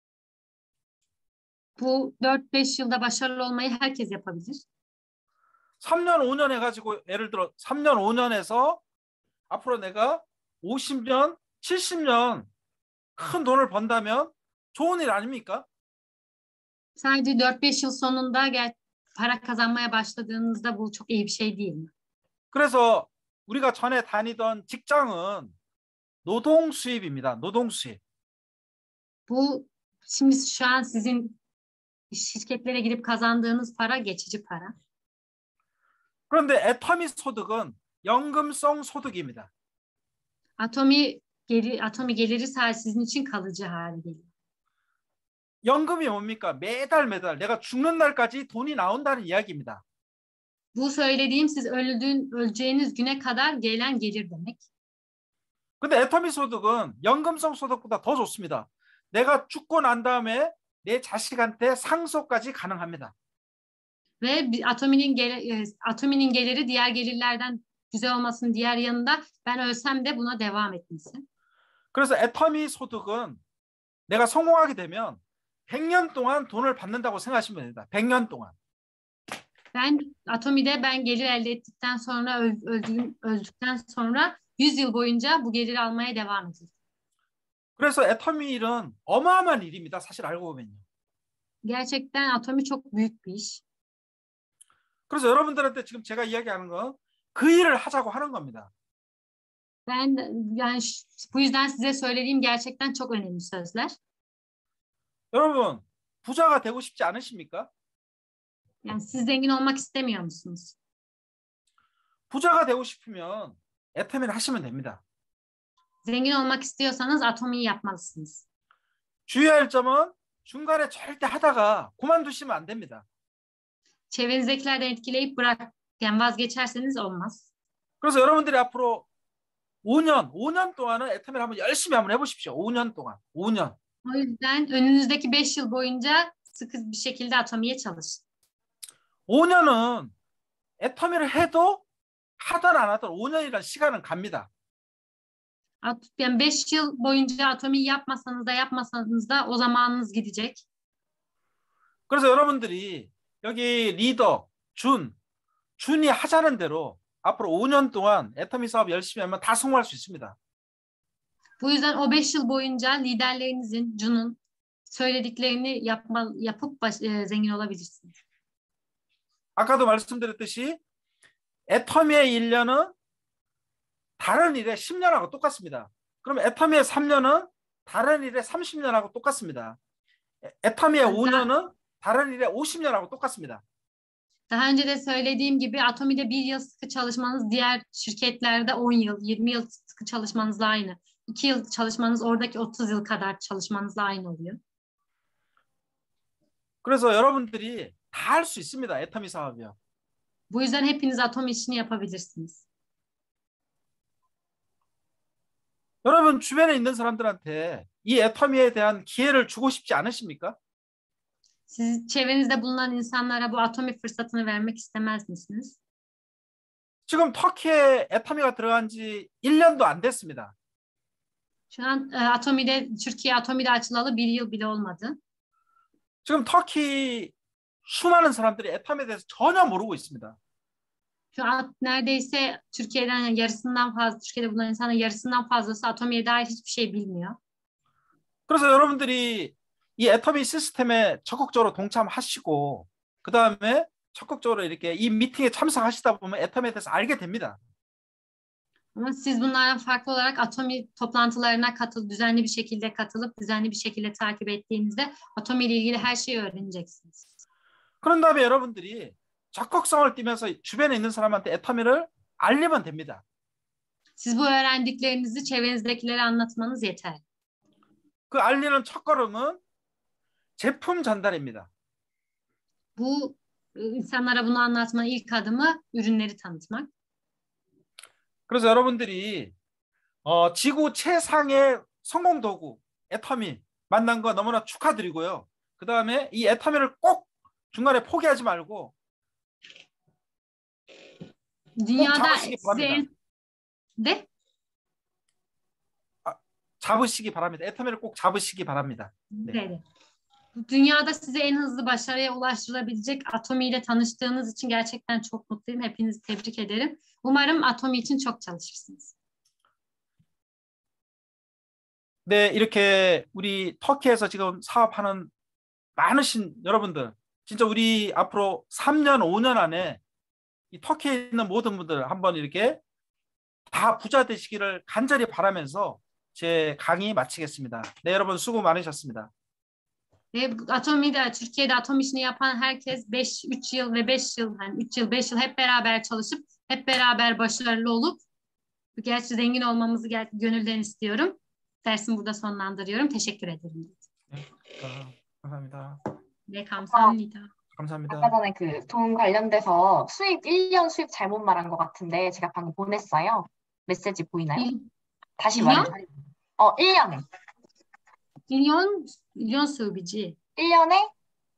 Bu 4-5 yılda başarılı olmayı herkes yapabilir. 3년, 5년 해가지고 예를 들어 3년, 5년에서 앞으로 내가 50년, 70년 큰 돈을 번다면 좋은 일 아닙니까? Sadece 4-5 yıl sonunda para kazanmaya başladığınızda bu çok iyi bir şey değil mi? 그래서 우리가 전에 다니던 직장은 노동 수입입니다. 노동 수입. Bu şimdi şu an sizin şirketlere gidip kazandığınız para geçici para. 그런데 애터미 소득은 연금성 소득입니다. Atomi geliri sadece sizin için kalıcı hale geliyor. 연금이 뭡니까? 매달 내가 죽는 날까지 돈이 나온다는 이야기입니다. Bu söylediğim siz öleceğiniz güne kadar gelen gelir demek. 근데 애터미 소득은 연금성 소득보다 더 좋습니다. 내가 죽고 난 다음에 내 자식한테 상속까지 가능합니다. Ve Atomi'nin geliri diğer gelirlerden güzel olmasının diğer yanında ben ölsem de buna devam etmesi. 그래서 애터미 소득은 내가 성공하게 되면 100년 동안 돈을 받는다고 생각하시면 됩니다. 100년 동안. Atomi'de ben gelir elde ettikten sonra öldükten sonra 100 yıl boyunca bu geliri almaya devam edeceğim. 그래서 애터미 일은 어마어마한 일입니다. 사실 알고 보면요. Gerçekten Atomi çok büyük bir iş. 그래서 여러분들한테 지금 제가 이야기하는 건 그 일을 하자고 하는 겁니다. Yani bu yüzden size söylediğim gerçekten çok önemli sözler. 여러분 부자가 되고 싶지 않으십니까? Yani siz zengin olmak istemiyor musunuz? 부자가 되고 싶으면 애터미를 하시면 됩니다. Zengin olmak istiyorsanız Atomi'yi yapmalısınız. 주의할 점은 중간에 절대 하다가 그만두시면 안 됩니다. Çevrenizdekilerden etkileyip yani vazgeçerseniz olmaz. 그래서 여러분들이 앞으로 5년 동안은 애터미를 한번 열심히 한번 해보십시오. 5년 동안. 5년. O yüzden önünüzdeki 5 yıl boyunca sıkı bir şekilde Atomi'ye çalışın. 5년은 애터미를 해도 하든 안 하든 5년이라는 시간은 갑니다. Yani 5 yıl boyunca Atomi'yi yapmasanız da yapmasanız da o zamanınız gidecek. 그래서 여러분들이 여기 리더, 준이 하자는 대로 앞으로 5년 동안 애터미 사업 열심히 하면 다 성공할 수 있습니다. Bu yüzden o 5 yıl boyunca liderlerinizin, Jun'un söylediklerini yapıp zengin olabilirsiniz. 아까도 말씀드렸듯이 애터미의 1년은 다른 일의 10년하고 똑같습니다. 그럼 애터미의 3년은 다른 일의 30년하고 똑같습니다. 애터미의 5년은 다른 일의 50년하고 똑같습니다. Daha önce de söylediğim gibi Atomi'de 1 yıl sıkı çalışmanız diğer şirketlerde 10 yıl, 20 yıl sıkı çalışmanızla aynı. 2 yıl çalışmanız oradaki 30 yıl kadar çalışmanızla aynı oluyor. 그래서 여러분들이 다 할 수 있습니다. 애터미 사업이요. Bu yüzden hepiniz Atomi işini yapabilirsiniz. 여러분 주변에 있는 사람들한테 이 애터미에 대한 기회를 주고 싶지 않으십니까? Siz çevrenizde bulunan insanlara bu Atomi fırsatını vermek istemez misiniz? 지금 터키에 애터미가 들어간 지 1년도 안 됐습니다. Şu an Türkiye Atomi'de açılalı 1 yıl bile olmadı. 지금 터키 수많은 사람들이 애터미에 대해서 전혀 모르고 있습니다. Şu an neredeyse Türkiye'de bulunan insanların yarısından fazlası Atomi'ye dair hiçbir şey bilmiyor. 그래서 여러분들이 이 애터미 시스템에 적극적으로 동참하시고 그 다음에 적극적으로 이렇게 이 미팅에 참석하시다 보면 애터미에 대해서 알게 됩니다. Ama siz bunlardan farklı olarak Atomi toplantılarına düzenli bir şekilde katılıp düzenli bir şekilde takip ettiğinizde Atomi ile ilgili her şeyi öğreneceksiniz. 그런 다음에 여러분들이 적극성을 띠면서 주변에 있는 사람한테 애터미를 알리면 됩니다. Siz bu öğrendiklerinizi çevrenizdekilere anlatmanız yeter. 그 알리는 첫걸음은 제품 전달입니다. Bu insanlara bunu anlatmanın ilk adımı ürünleri tanıtmak. 그래서 여러분들이 지구 최상의 성공 도구 애터미 만난 거 너무나 축하드리고요. 그 다음에 이 애터미를 꼭 중간에 포기하지 말고 Dünyada 잡으시기 바랍니다. de 잡으시기 바랍니다. 애터미를 꼭 잡으시기 바랍니다. 네. Dünyada size en hızlı başarıya ulaştırılabilecek Atomi ile tanıştığınız için gerçekten çok mutluyum. Hepinizi tebrik ederim. Umarım Atomi için çok çalışırsınız. 네, 이렇게 우리 터키에서 지금 사업하는 많으신 여러분들, 진짜 우리 앞으로 3년, 5년 안에 이 터키에 있는 모든 분들 한번 이렇게 다 bu자 되시기를 간절히 baра면서 제 강의 마치겠습니다. 네, 여러분 수고 많으셨습니다. Ve Türkiye'de Atom işini yapan herkes 3 yıl ve 5 yıl, yani 3 yıl 5 yıl hep beraber çalışıp hep beraber başarılı olup Gerçi zengin olmamızı gönülden istiyorum. Dersimi burada sonlandırıyorum. Teşekkür ederim. 감사합니다. 네, 감사합니다. 감사합니다. 아까 전에 그 돈 관련돼서 수입 1년 수입 잘못 말한 것 같은데 제가 방금 보냈어요. 메시지 보이나요? 다시 1년? 말해주세요. 1년에. 1년 수입이지. 1년에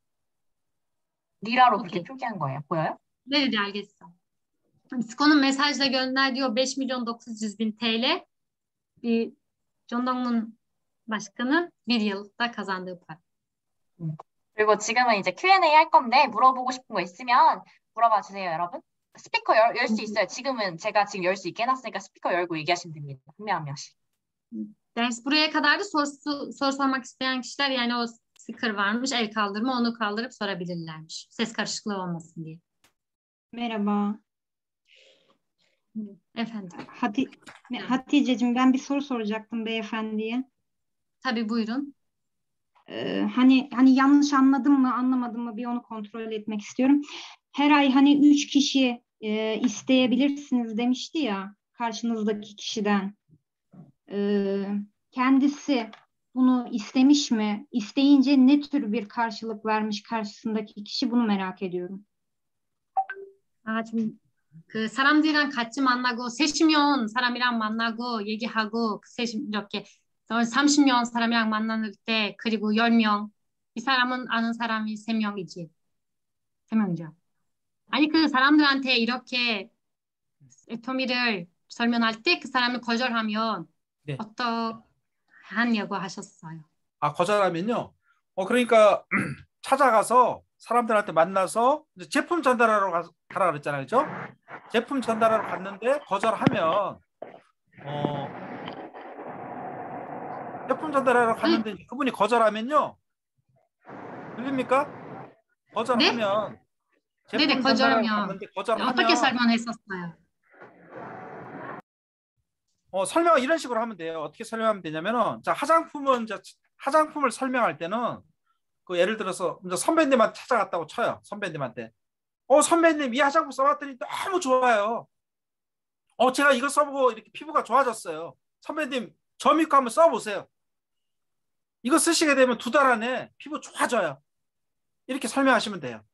리라로 그렇게 오케이. 표기한 거예요. 보여요? 네, 알겠어. Sko'nun mesajla gönderdiği o 5 milyon 900 bin TL bir John Dongmun başkanı bir yılda kazandığı para. 그리고 지금은 이제 Q&A 할 건데 물어보고 싶은 거 있으면 물어봐 주세요, 여러분. 스피커 열 수 있어요. 지금은 제가 지금 열 수 있게 해놨으니까 스피커 열고 얘기하시면 됩니다. 한 명씩. Ders buraya kadardı. Soru sormak isteyen kişiler yani o sticker varmış el kaldırma onu kaldırıp sorabilirlermiş. Ses karışıklığı olmasın diye. Merhaba. Efendim. Hatice'cim ben bir soru soracaktım beyefendiye. Tabii buyurun. Hani yanlış anladım mı anlamadım mı bir onu kontrol etmek istiyorum. Her ay hani 3 kişi isteyebilirsiniz demişti ya karşınızdaki kişiden. Kendisi bunu istemiş mi? İsteyince ne tür bir karşılık vermiş karşısındaki kişi bunu merak ediyorum. 지금 그 사람들이랑 같이 만나고 세시면 사람이랑 만나고 얘기하고 이렇게 30명 사람이랑 만날 때 그리고 10명 이 사람은 아는 사람이 3명이지. 3명이죠. 아니 그 사람들한테 이렇게 애토미를 설명할 때 그 사람이 거절하면 네. 어떠하냐고 하셨어요. 거절하면요. 그러니까 찾아가서 사람들한테 만나서 이제 제품 전달하러 가라 그랬잖아요. 그죠? 제품 전달하러 갔는데 거절하면 제품 전달하러 갔는데 그분이 거절하면요. 들립니까? 거절하면 제품 네네, 전달하러 거절하면 갔는데 거절하면 어떻게 설명했었어요? 설명 이런 식으로 하면 돼요. 어떻게 설명하면 되냐면은 자 화장품을 설명할 때는 그 예를 들어서 이제 선배님한테 찾아갔다고 쳐요. 선배님한테. 선배님 이 화장품 써봤더니 너무 좋아요. 제가 이거 써보고 이렇게 피부가 좋아졌어요. 선배님 저 믿고 한번 써보세요. 이거 쓰시게 되면 2달 안에 피부 좋아져요. 이렇게 설명하시면 돼요.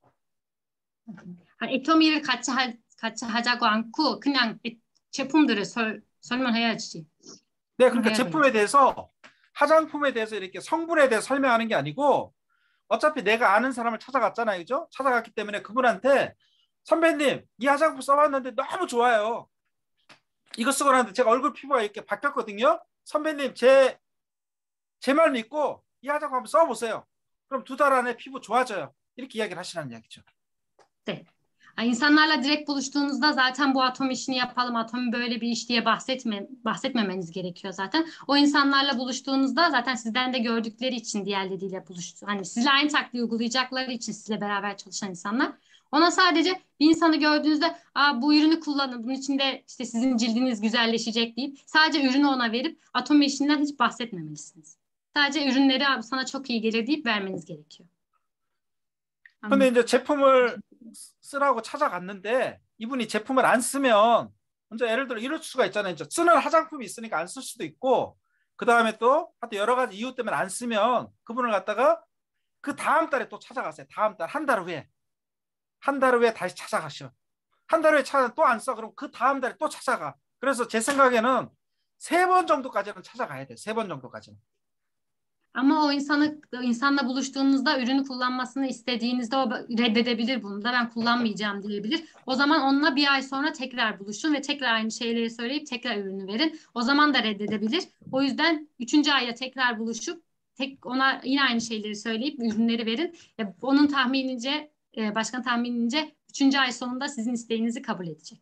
애토미를 같이 하자고 않고 그냥 제품들을 설명해야지. 네, 그러니까 제품에 대해서 화장품에 대해서 이렇게 성분에 대해서 설명하는 게 아니고 어차피 내가 아는 사람을 찾아갔잖아요. 그죠? 찾아갔기 때문에 그분한테 선배님 이 화장품 써봤는데 너무 좋아요. 이거 쓰고 나는데 제가 얼굴 피부가 이렇게 바뀌었거든요. 선배님 제 말 믿고 이 화장품 한번 써보세요. 그럼 2달 안에 피부 좋아져요. 이렇게 이야기를 하시라는 이야기죠. 네. İnsanlarla direkt buluştuğunuzda zaten bu atom işini yapalım, atom böyle bir iş diye bahsetmemeniz gerekiyor zaten. O insanlarla buluştuğunuzda zaten sizden de gördükleri için diğerleriyle buluştu. Hani sizle aynı taktiği uygulayacakları için sizle beraber çalışan insanlar. Ona sadece bir insanı gördüğünüzde bu ürünü kullanın, bunun içinde işte sizin cildiniz güzelleşecek deyip sadece ürünü ona verip atom işinden hiç bahsetmemelisiniz. Sadece ürünleri sana çok iyi gelir deyip vermeniz gerekiyor. 근데 이제 제품을 쓰라고 찾아갔는데 이분이 제품을 안 쓰면 먼저 예를 들어 이럴 수가 있잖아요. 이제 쓰는 화장품이 있으니까 안 쓸 수도 있고 그 다음에 또 하여튼 여러 가지 이유 때문에 안 쓰면 그분을 갖다가 그 다음 달에 또 찾아가세요. 다음 달, 한 달 후에 다시 찾아가셔. 한 달 후에 또 안 써. 그럼 그 다음 달에 또 찾아가. 그래서 제 생각에는 3번 정도까지는 찾아가야 돼. 3번 정도까지는. Ama o insanla buluştuğunuzda ürünü kullanmasını istediğinizde o reddedebilir bunu da ben kullanmayacağım diyebilir. O zaman onunla bir ay sonra tekrar buluşun ve tekrar aynı şeyleri söyleyip tekrar ürünü verin. O zaman da reddedebilir. O yüzden 3. ayda tekrar buluşup ona yine aynı şeyleri söyleyip ürünleri verin. Onun tahminince başkan tahminince 3. ay sonunda sizin isteğinizi kabul edecek.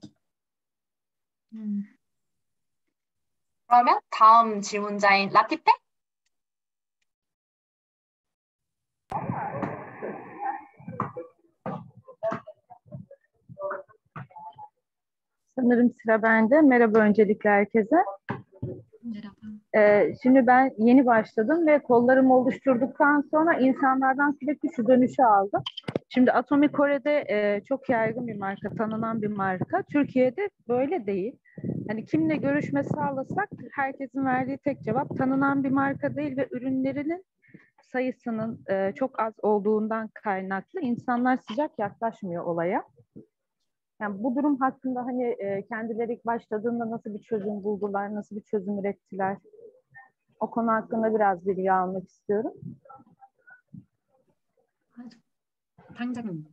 그러면 다음 질문자인 라티페? Sanırım sıra bende. Merhaba öncelikle herkese. Merhaba. Şimdi ben yeni başladım ve kollarımı oluşturduktan sonra insanlardan sürekli şu dönüşü aldım. Şimdi Atomi Kore'de çok yaygın bir marka, tanınan bir marka. Türkiye'de böyle değil. Hani kimle görüşme sağlasak herkesin verdiği tek cevap tanınan bir marka değil ve ürünlerinin sayısının çok az olduğundan kaynaklı insanlar sıcak yaklaşmıyor olaya. Yani bu durum hakkında hani kendileri ilk başladığında nasıl bir çözüm buldular, nasıl bir çözüm ürettiler? O konu hakkında biraz bilgi almak istiyorum. 당장님.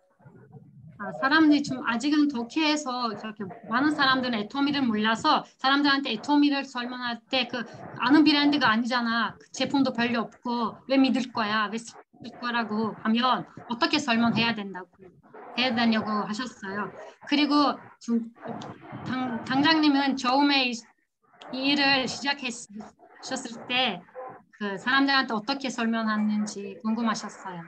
사람들이 좀 아직은 터키에서 이렇게 많은 사람들은 애터미를 몰라서 사람들한테 애터미를 설명할 때 그 아는 브랜드가 아니잖아. 그 제품도 별로 없고 왜 믿을 거야? 왜 쓸 거라고 하면 어떻게 설명해야 된다고 해야 되냐고 하셨어요. 그리고 좀 당장님은 처음에 이 일을 시작하셨을 때 그 사람들한테 어떻게 설명하는지 궁금하셨어요.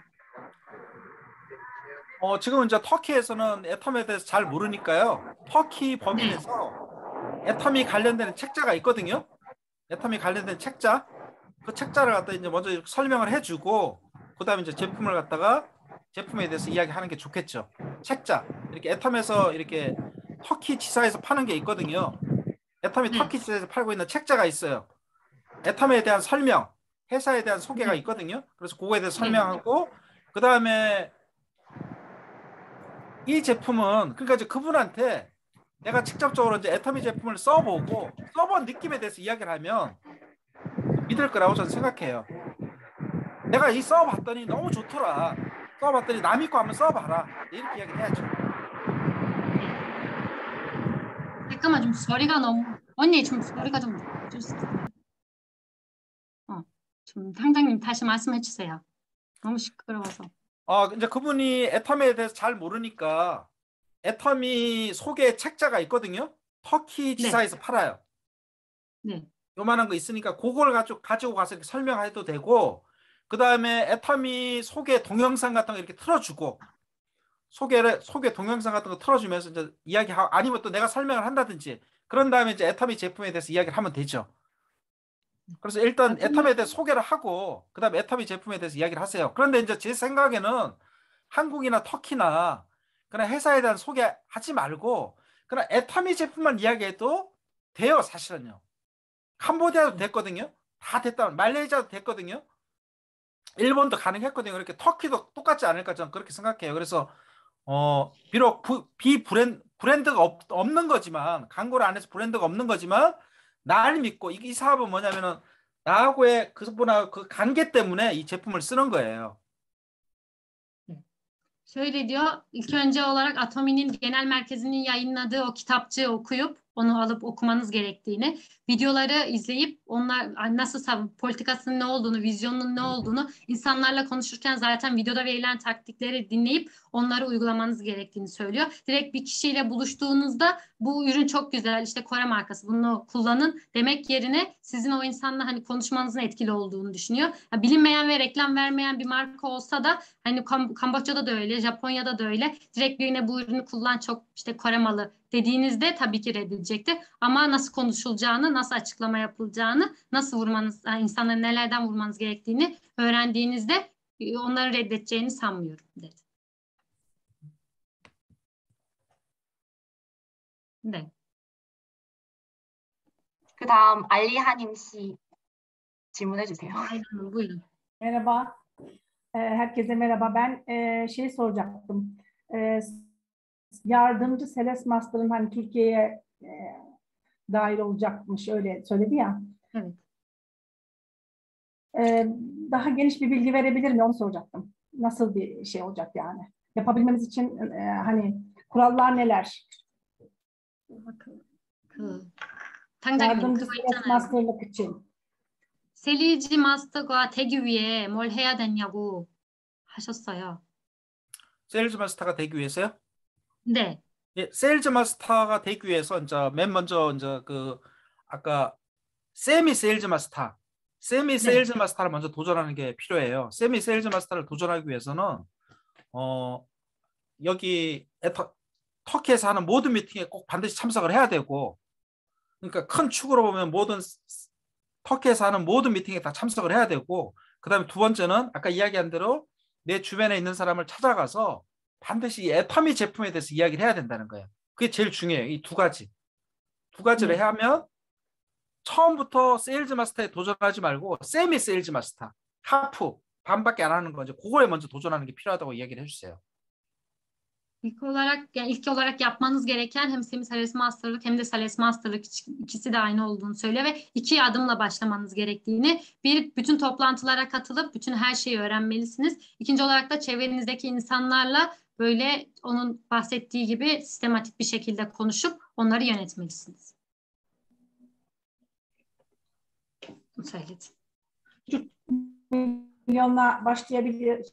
지금 이제 터키에서는 애텀에 대해서 잘 모르니까요. 터키 법인에서 애텀이 관련된 책자가 있거든요. 애텀이 관련된 책자. 그 책자를 갖다 이제 먼저 이렇게 설명을 해주고, 그다음에 이제 제품을 갖다가 제품에 대해서 이야기하는 게 좋겠죠. 책자. 이렇게 애텀에서 이렇게 터키 지사에서 파는 게 있거든요. 애텀이 터키 지사에서 팔고 있는 책자가 있어요. 애텀에 대한 설명, 회사에 대한 소개가 있거든요. 그래서 그거에 대해서 설명하고, 그다음에 이 제품은 그러니까 이제 그분한테 내가 직접적으로 이제 애터미 제품을 써보고 써본 느낌에 대해서 이야기를 하면 믿을 거라고 저는 생각해요. 내가 이 써봤더니 너무 좋더라. 써봤더니 남 믿고 한번 써봐라. 이렇게 이야기를 해야죠. 잠깐만 좀 소리가 너무 언니 좀 소리가 좀 좀 상장님 다시 말씀해 주세요. 너무 시끄러워서. 이제 그분이 애터미에 대해서 잘 모르니까 애터미 소개 책자가 있거든요. 터키 지사에서 팔아요. 네. 요만한 거 있으니까 그걸 가지고 가서 이렇게 설명해도 되고, 그 다음에 애터미 소개 동영상 같은 거 이렇게 틀어주고, 소개 동영상 같은 거 틀어주면서 이제 이야기하고, 아니면 또 내가 설명을 한다든지, 그런 다음에 이제 애터미 제품에 대해서 이야기를 하면 되죠. 그래서 일단 애터미에 대해서 소개를 하고, 그 다음에 애터미 제품에 대해서 이야기를 하세요. 그런데 이제 제 생각에는 한국이나 터키나 그냥 회사에 대한 소개하지 말고, 그냥 애터미 제품만 이야기해도 돼요, 사실은요. 캄보디아도 됐거든요. 다 됐다. 말레이시아도 됐거든요. 일본도 가능했거든요. 그렇게 터키도 똑같지 않을까 저는 그렇게 생각해요. 그래서 비록 브랜드가 없는 거지만, 광고를 안 해서 브랜드가 없는 거지만, 날 믿고 이 사업은 뭐냐면은 나하고의 그분하고 그 관계 때문에 이 제품을 쓰는 거예요. Şöyle diyor, ilk önce olarak Atomi'nin genel merkezinin yayınladığı o kitapçığı okuyup onu alıp okumanız gerektiğini, videoları izleyip onlar nasıl politikasının ne olduğunu, vizyonunun ne olduğunu insanlarla konuşurken zaten videoda verilen taktikleri dinleyip onları uygulamanız gerektiğini söylüyor. Direkt bir kişiyle buluştuğunuzda bu ürün çok güzel, işte Kore markası, bunu kullanın demek yerine sizin o insanla hani konuşmanızın etkili olduğunu düşünüyor. Yani bilinmeyen ve reklam vermeyen bir marka olsa da hani Kamboçya'da da öyle, Japonya'da da öyle. Direkt birine bu ürünü kullan, çok işte Kore malı dediğinizde tabii ki reddedecektir. Ama nasıl konuşulacağını, nasıl açıklama yapılacağını, nasıl vurmanız, yani insanları nelerden vurmanız gerektiğini öğrendiğinizde onları reddedeceğini sanmıyorum dedi. 네. 그다음 알리하님 씨 질문해 주세요. Aynen, buyurun. Merhaba. Herkese merhaba. Ben şey soracaktım. Yardımcı Seles Master'ın hani Türkiye'ye dahil olacakmış, öyle söyledi ya. Evet. Daha geniş bir bilgi verebilir mi? Onu soracaktım. Nasıl bir şey olacak yani? Yapabilmemiz için hani kurallar neler? 당장님 Yardımcı 그거 Seles 있잖아요. Master'lık için. 셀리지 마스터가 되기 위해 뭘 해야 되냐고 하셨어요. 세일즈 마스터가 되기 위해서요? 네. 예, 세일즈 마스터가 되기 위해서 이제 맨 먼저 이제 그 아까 세미 세일즈 마스터를 먼저 도전하는 게 필요해요. 세미 세일즈 마스터를 도전하기 위해서는 여기 터키에서 하는 모든 미팅에 꼭 반드시 참석을 해야 되고, 그러니까 큰 축으로 보면 터키에서 하는 모든 미팅에 다 참석을 해야 되고, 그다음에 두 번째는 아까 이야기한 대로 내 주변에 있는 사람을 찾아가서 반드시 이 애터미 제품에 대해서 이야기를 해야 된다는 거예요. 그게 제일 중요해요. 이 두 가지. 두 가지를 하면 처음부터 세일즈 마스터에 도전하지 말고 세미 세일즈 마스터, 하프, 반밖에 안 하는 거죠. 그거에 먼저 도전하는 게 필요하다고 이야기를 해주세요. İlk olarak yapmanız gereken hem Semi Sales Master'lık hem de Sales Master'lık ikisi de aynı olduğunu söylüyor ve 2 adımla başlamanız gerektiğini. Bir, bütün toplantılara katılıp bütün her şeyi öğrenmelisiniz. İkinci olarak da çevrenizdeki insanlarla böyle onun bahsettiği gibi sistematik bir şekilde konuşup onları yönetmelisiniz. Söyledi. Milyonla başlayabilir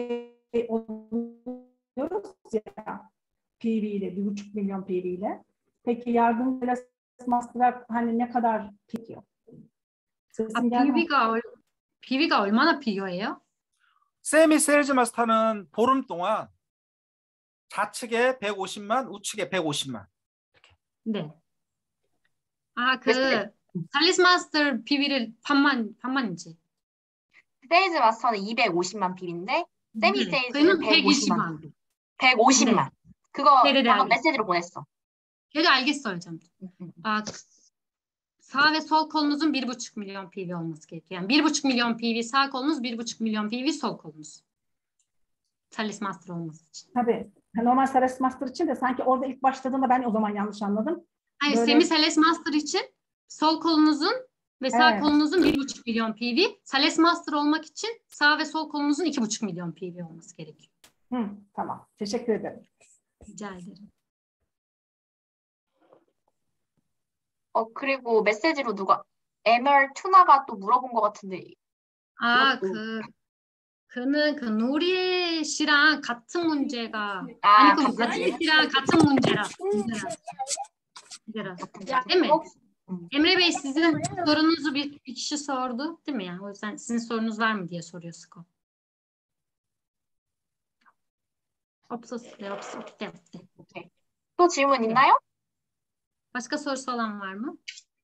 oluyoruz ya PV ile 1,5 milyon PV ile. Peki yardım master'a hani ne kadar tutuyor? PV가 얼마나 필요해요? 세미 세일즈 마스터는 보름 동안 좌측에 150만, 우측에 150만. 네. Sales Master PV를 반만이지. 세일즈 마스터는 250만 PV인데 세미 세일즈는 120만. 150만. 그거 네네네, 방금 알겠습니다. 메시지로 보냈어. Evet, 알겠어요 hocam. Sağ ve sol kolunuzun 1,5 milyon PV olması gerekiyor. Yani 1,5 milyon PV sağ kolunuz, 1,5 milyon PV sol kolunuz. Sales Master olması için. Tabii. Normal Sales Master için de sanki orada ilk başladığında ben o zaman yanlış anladım. Hayır, Böyle... Semi Sales Master için sol kolunuzun ve sağ kolunuzun 1,5 milyon PV. Sales Master olmak için sağ ve sol kolunuzun 2,5 milyon PV olması gerekiyor. Tamam. Teşekkür ederim. Rica ederim. 그리고 메시지로 누가 MR 투나가 또 물어본 것 같은데. 그는 그 노리 씨랑 같은 문제가 아니 그 마지 씨랑 같은 문제라. Değil mi? Emre Bey sizin sorunuzu bir kişi sordu değil mi? Yani o yüzden sizin sorunuz var mı diye soruyor Sko. 없었어요. 오케이. 또 질문 있나요? Başka sorusu olan var mı?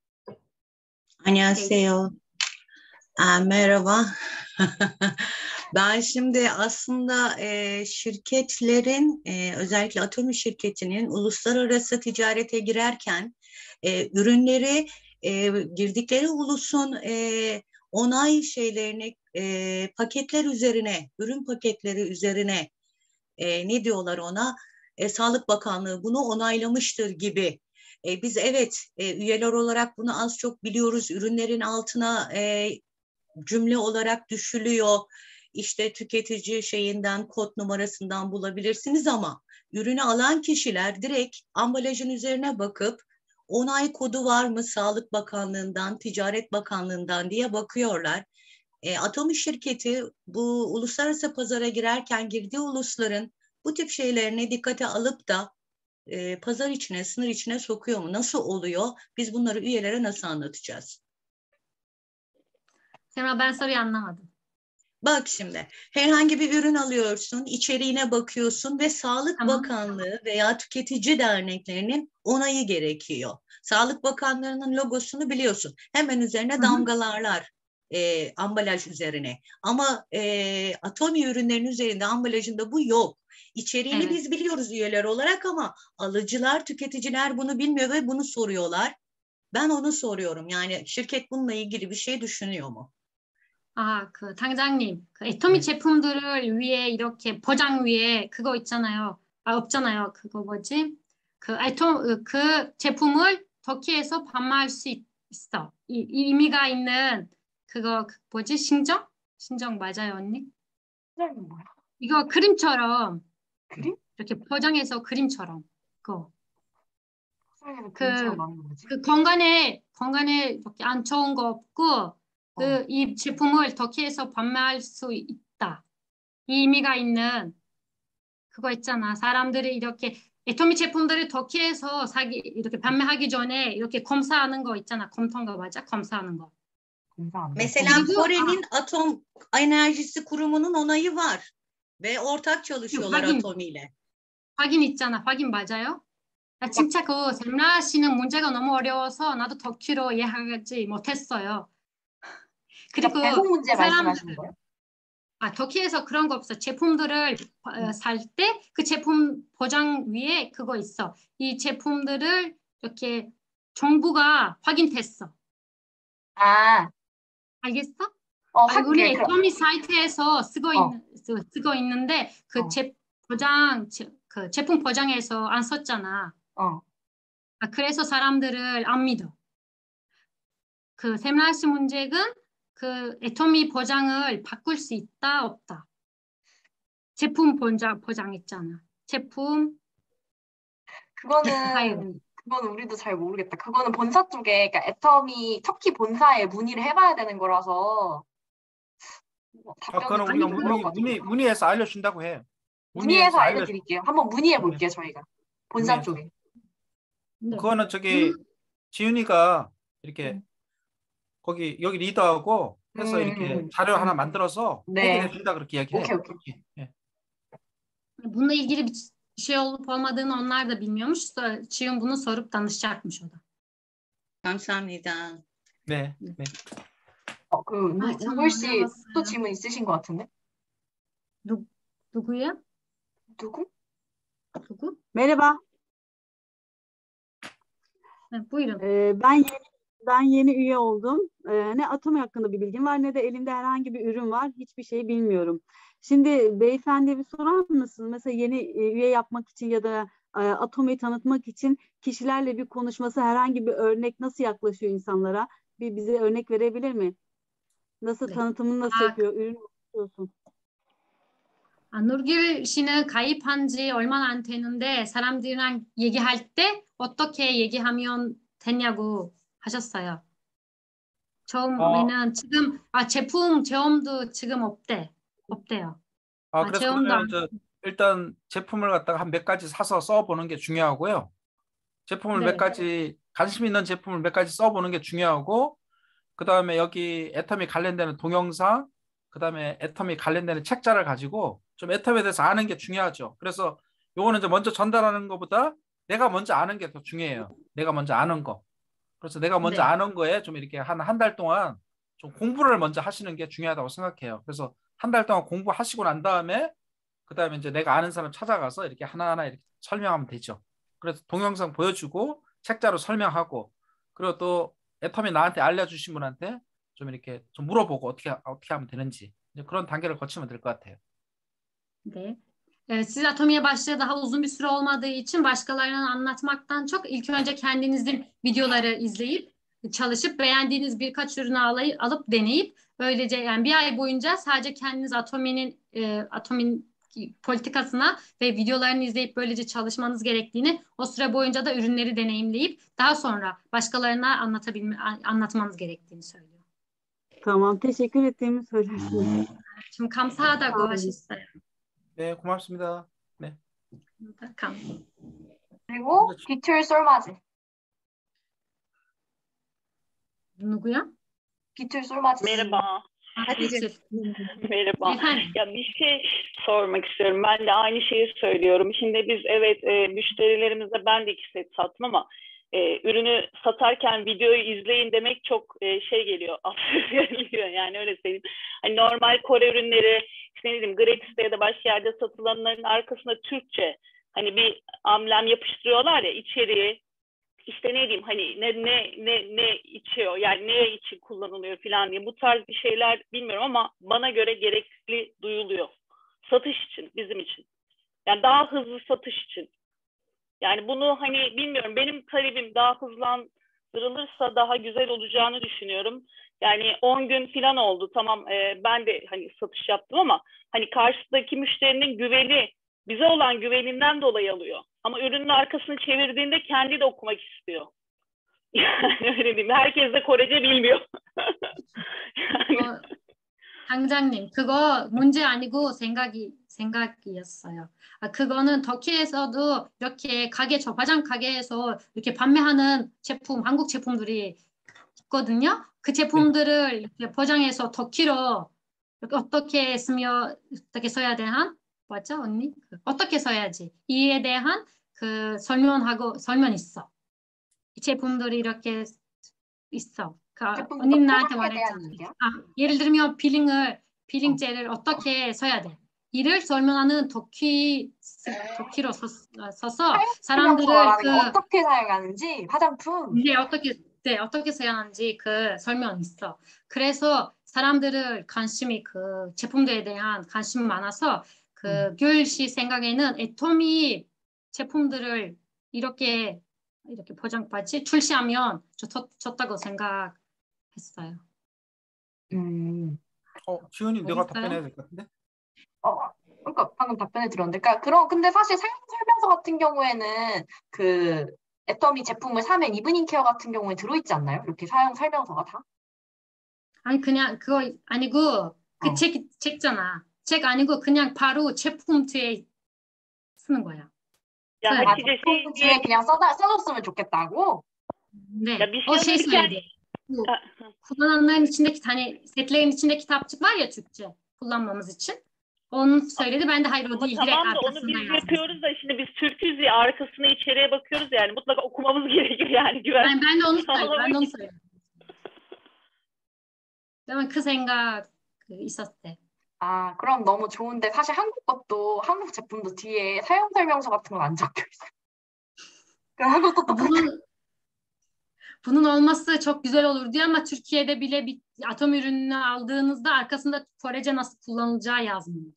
안녕하세요. Merhaba. Ben şimdi aslında şirketlerin özellikle Atomi şirketinin uluslararası ticarete girerken ürünleri girdikleri ulusun onay şeylerini paketler üzerine, ürün paketleri üzerine ne diyorlar ona? Sağlık Bakanlığı bunu onaylamıştır gibi. Biz evet üyeler olarak bunu az çok biliyoruz. Ürünlerin altına cümle olarak düşülüyor. İşte tüketici şeyinden, kod numarasından bulabilirsiniz ama ürünü alan kişiler direkt ambalajın üzerine bakıp onay kodu var mı Sağlık Bakanlığı'ndan, Ticaret Bakanlığı'ndan diye bakıyorlar. Atomi şirketi bu uluslararası pazara girerken girdiği ulusların bu tip şeylerine dikkate alıp da pazar içine, sınır içine sokuyor mu? Nasıl oluyor? Biz bunları üyelere nasıl anlatacağız? Semra, ben soruyu anlamadım. Bak şimdi, herhangi bir ürün alıyorsun, içeriğine bakıyorsun ve Sağlık Bakanlığı veya tüketici derneklerinin onayı gerekiyor. Sağlık Bakanlığı'nın logosunu biliyorsun. Hemen üzerine damgalarlar ambalaj üzerine. Ama Atomi ürünlerin üzerinde ambalajında bu yok. İçeriğini biz biliyoruz üyeler olarak ama alıcılar, tüketiciler bunu bilmiyor ve bunu soruyorlar. Ben onu soruyorum. Yani şirket bununla ilgili bir şey düşünüyor mu? 그 당장님, 그 애터미 제품들을 위에 이렇게 포장 위에 그거 있잖아요. 없잖아요. 그거 뭐지? 그 제품을 터키에서 판매할 수 있어. 의미가 있는 그거 뭐지? 신정 맞아요, 언니? 뭐야? 이거 그림처럼. 그림? 이렇게 포장해서 그림처럼. 그거. 그 건강에 이렇게 안 좋은 거 없고 이 제품을 터키에서 판매할 수 있다. 이 의미가 있는 그거 있잖아. 사람들이 이렇게 애터미 제품들을 터키에서 이렇게 판매하기 전에 이렇게 검사하는 거 있잖아. 검토한 거 맞아? 검사하는 거. Mesela Kore'nin Atom Enerjisi Kurumu'nun onayı var ve ortak çalışıyorlar Atomi ile. 확인 있잖아. 확인 맞아요? 나 진짜 그 샘라 씨는 문제가 너무 어려워서 나도 터키로 이해하지 못했어요. 그리고 배송 문제 말씀하시는 거예요? 터키에서 그런 거 없어. 제품들을 살 때 그 제품 포장 위에 그거 있어. 이 제품들을 이렇게 정부가 확인했어. 아, 알겠어? 하긴 우리 에코노미 사이트에서 쓰고 있는데 그 그 제품 포장에서 안 썼잖아. 그래서 사람들을 안 믿어. 그 세밀하시 문제는 그 애터미 포장을 바꿀 수 있다 없다. 제품 포장 있잖아. 제품 그거는 우리도 잘 모르겠다. 그거는 본사 쪽에, 그러니까 애터미 터키 본사에 문의를 해봐야 되는 거라서 그거는 답변은 우리가 문의해서 알려준다고 해. 문의해서 알려드릴게요. 한번 문의해 볼게요, 저희가. 본사 쪽에. 그거는 저기 지윤이가 이렇게 거기 여기 리더하고 해서 이렇게 자료 하나 만들어서 해결해 준다 그렇게 이야기해. 오케이. Bununla ilgili bir şey olup olmadığını onlar da bilmiyormuş. Çiğun bunu sorup danışacakmış o da. 감사합니다. 네. 누굴 씨 또 질문 있으신 것 같은데? 누구야? 누구? Merhaba. Buyurun. Ben yeni üye oldum. Ne Atomi hakkında bir bilgim var ne de elimde herhangi bir ürün var. Hiçbir şey bilmiyorum. Şimdi beyefendi bir sorar mısın? Mesela yeni üye yapmak için ya da Atomi'yi tanıtmak için kişilerle bir konuşması, herhangi bir örnek nasıl yaklaşıyor insanlara? Bize örnek verebilir mi? Nasıl tanıtımını nasıl yapıyor? Ürün olsun. Nurgül 씨는 가입한 지 얼마나 안 되는데 사람들이랑 얘기할 때 어떻게 얘기하면 되냐고 하셨어요. 처음에는 지금 제품 체험도 지금 없대요. 그래서 그러면 일단 제품을 갖다가 한 몇 가지 사서 써보는 게 중요하고요. 제품을 몇 가지 관심 있는 제품을 몇 가지 써보는 게 중요하고, 그 다음에 여기 애터미 관련되는 동영상, 그 다음에 애터미 관련되는 책자를 가지고 좀 애터미에 대해서 아는 게 중요하죠. 그래서 요거는 이제 먼저 전달하는 것보다 내가 먼저 아는 게 더 중요해요. 내가 먼저 아는 거. 그래서 내가 먼저 아는 거에 좀 이렇게 한 달 동안 좀 공부를 먼저 하시는 게 중요하다고 생각해요. 그래서 한 달 동안 공부하시고 난 다음에 그 다음에 이제 내가 아는 사람 찾아가서 이렇게 하나하나 이렇게 설명하면 되죠. 그래서 동영상 보여주고 책자로 설명하고, 그리고 또 애터미 나한테 알려주신 분한테 좀 이렇게 좀 물어보고 어떻게 하면 되는지 그런 단계를 거치면 될 것 같아요. 네. Siz Atomi'ye başlayalı daha uzun bir süre olmadığı için başkalarına anlatmaktan çok ilk önce kendinizin videoları izleyip çalışıp beğendiğiniz birkaç ürünü alıp deneyip böylece yani bir ay boyunca sadece kendiniz Atomi'nin politikasına ve videolarını izleyip böylece çalışmanız gerektiğini, o süre boyunca da ürünleri deneyimleyip daha sonra başkalarına anlatmanız gerektiğini söylüyor. Tamam, teşekkür ettiğimi söylersiniz. 지금 감사하다고 하셨어요. 네, 고맙습니다. 네. 그리고 비틀 솔마지. 누구야? 비틀 솔마지. Merhaba. Merhaba. Efendim? Ya bir şey sormak istiyorum. Ben de aynı şeyi söylüyorum. Şimdi biz müşterilerimize ben de 2 set sattım ama ürünü satarken videoyu izleyin demek çok şey geliyor. Absürt geliyor. Yani öyle söyleyeyim. Hani normal Kore ürünleri işte ne diyeyim Gratis'te ya da başka yerde satılanların arkasında Türkçe hani bir amblem yapıştırıyorlar ya içeriği. İşte ne diyeyim hani ne içiyor yani ne için kullanılıyor falan diye bu tarz bir şeyler bilmiyorum ama bana göre gerekli duyuluyor. Satış için, bizim için. Yani daha hızlı satış için. Yani bunu hani bilmiyorum benim talebim daha hızlandırılırsa daha güzel olacağını düşünüyorum. Yani 10 gün falan oldu tamam ben de hani satış yaptım ama hani karşıdaki müşterinin güveni bize olan güveninden dolayı alıyor. Ama ürünün arkasını çevirdiğinde kendi de okumak istiyor. Yani öyle diyeyim. Herkes de Korece bilmiyor. 당장님, 그거 문제 아니고 생각이었어요. 그거는 터키에서도 이렇게 화장 가게에서 이렇게 판매하는 제품, 한국 제품들이 있거든요. 그 제품들을 이렇게 포장해서 터키로 어떻게 써야 대한 맞죠, 언니? 어떻게 써야지? 이에 대한 그 설명 있어. 이 제품들이 이렇게 있어. 언니 나한테 말했잖아. 예를 들면 필링을 필링제를 어떻게 써야 돼. 이를 설명하는 도키로 써서 사람들을 어떻게 사용하는지 화장품. 이게 어떻게 사용하는지 그 설명이 있어. 그래서 사람들을 관심이 그 제품들에 대한 관심이 많아서 그 규일 씨 생각에는 애토미 제품들을 이렇게 포장받이 출시하면 좋다고 생각했어요. 지은이 내가 답변해야 될 것 같은데? 그러니까 방금 답변을 들었는데, 근데 사실 사용 설명서 같은 경우에는 그 애터미 제품을 사면 이브닝 케어 같은 경우에 들어있지 않나요? 이렇게 사용 설명서가 다? 아니 그냥 그거 아니고 그 책잖아. 책 아니고 그냥 바로 제품 뒤에 쓰는 거야. 제품 뒤에 그냥 써줬으면 좋겠다고? 네. Şey söyledi. Kullananların içindeki setlerin içinde kitapçık var ya Türkçe kullanmamız için. Onu söyledi. Ben de hayır o değil. Direkt tamam da arkasında onu biz yazdım. yapıyoruz da şimdi biz Türk'üz ya arkasına içeriye bakıyoruz yani mutlaka okumamız gerekiyor yani güven. Ben de onu söyledim. 그러면 그 생각 있었대. 그럼 너무 좋은데 사실 한국 제품도 뒤에 사용 설명서 같은 건 안 적혀 있어요. 한국 것도 bunun olması çok güzel olur diye ama Türkiye'de bile bir atom ürününü aldığınızda arkasında Korece nasıl kullanılacağı yazmıyor.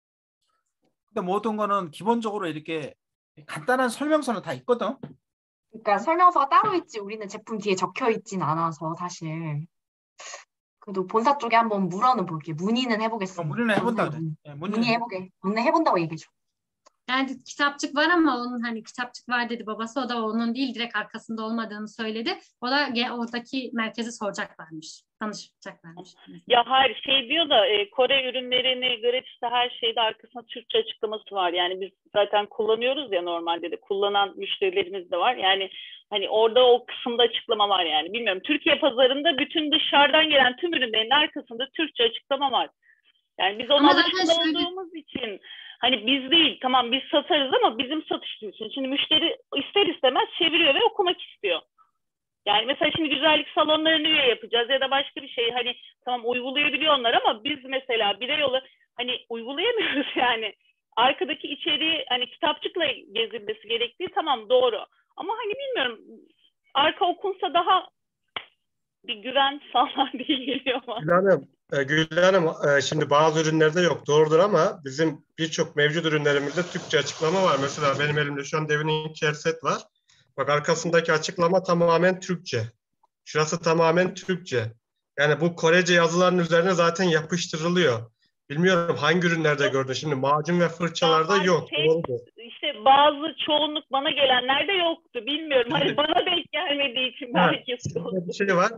근데 모든 거는 기본적으로 이렇게 간단한 설명서는 다 있거든. 그러니까 설명서가 따로 있지 우리는 제품 뒤에 적혀 있진 않아서 사실. 그래도 본사 쪽에 한번 물어는 볼게. 문의는 해보겠습니다. 문의는 해본다 그래. 문의해보다고 얘기해줘. Yani kitapçık var ama onun hani kitapçık var dedi babası. O da onun değil direkt arkasında olmadığını söyledi. O da oradaki merkezi soracaklarmış. Danışacaklarmış. Ya hayır diyor da Kore ürünlerini gratis'te her şeyde arkasında Türkçe açıklaması var. Yani biz zaten kullanıyoruz ya normalde de kullanan müşterilerimiz de var. Yani hani orada o kısımda açıklama var yani. Bilmiyorum Türkiye pazarında bütün dışarıdan gelen tüm ürünlerin arkasında Türkçe açıklama var. Yani biz ona alışkın olduğumuz için hani biz değil tamam biz satarız ama bizim satış için. Şimdi müşteri ister istemez çeviriyor ve okumak istiyor. Yani mesela şimdi güzellik salonlarını üye yapacağız ya da başka bir şey hani tamam uygulayabiliyor onlar ama biz mesela birey olarak hani uygulayamıyoruz yani. Arkadaki içeriği hani kitapçıkla gezilmesi gerektiği tamam doğru. Ama hani bilmiyorum arka okunsa daha bir güven sağlar diye geliyor bana. Gül Hanım, şimdi bazı ürünlerde yok doğrudur ama bizim birçok mevcut ürünlerimizde Türkçe açıklama var. Mesela benim elimde şu an Devin'in set var. Bak arkasındaki açıklama tamamen Türkçe. Şurası tamamen Türkçe. Yani bu Korece yazıların üzerine zaten yapıştırılıyor. Bilmiyorum hangi ürünlerde gördün. Şimdi macun ve fırçalarda yok. Doğrudur. İşte çoğunluk bana gelenlerde yoktu. Bilmiyorum. Hani bana denk gelmediği için belki bir şey var.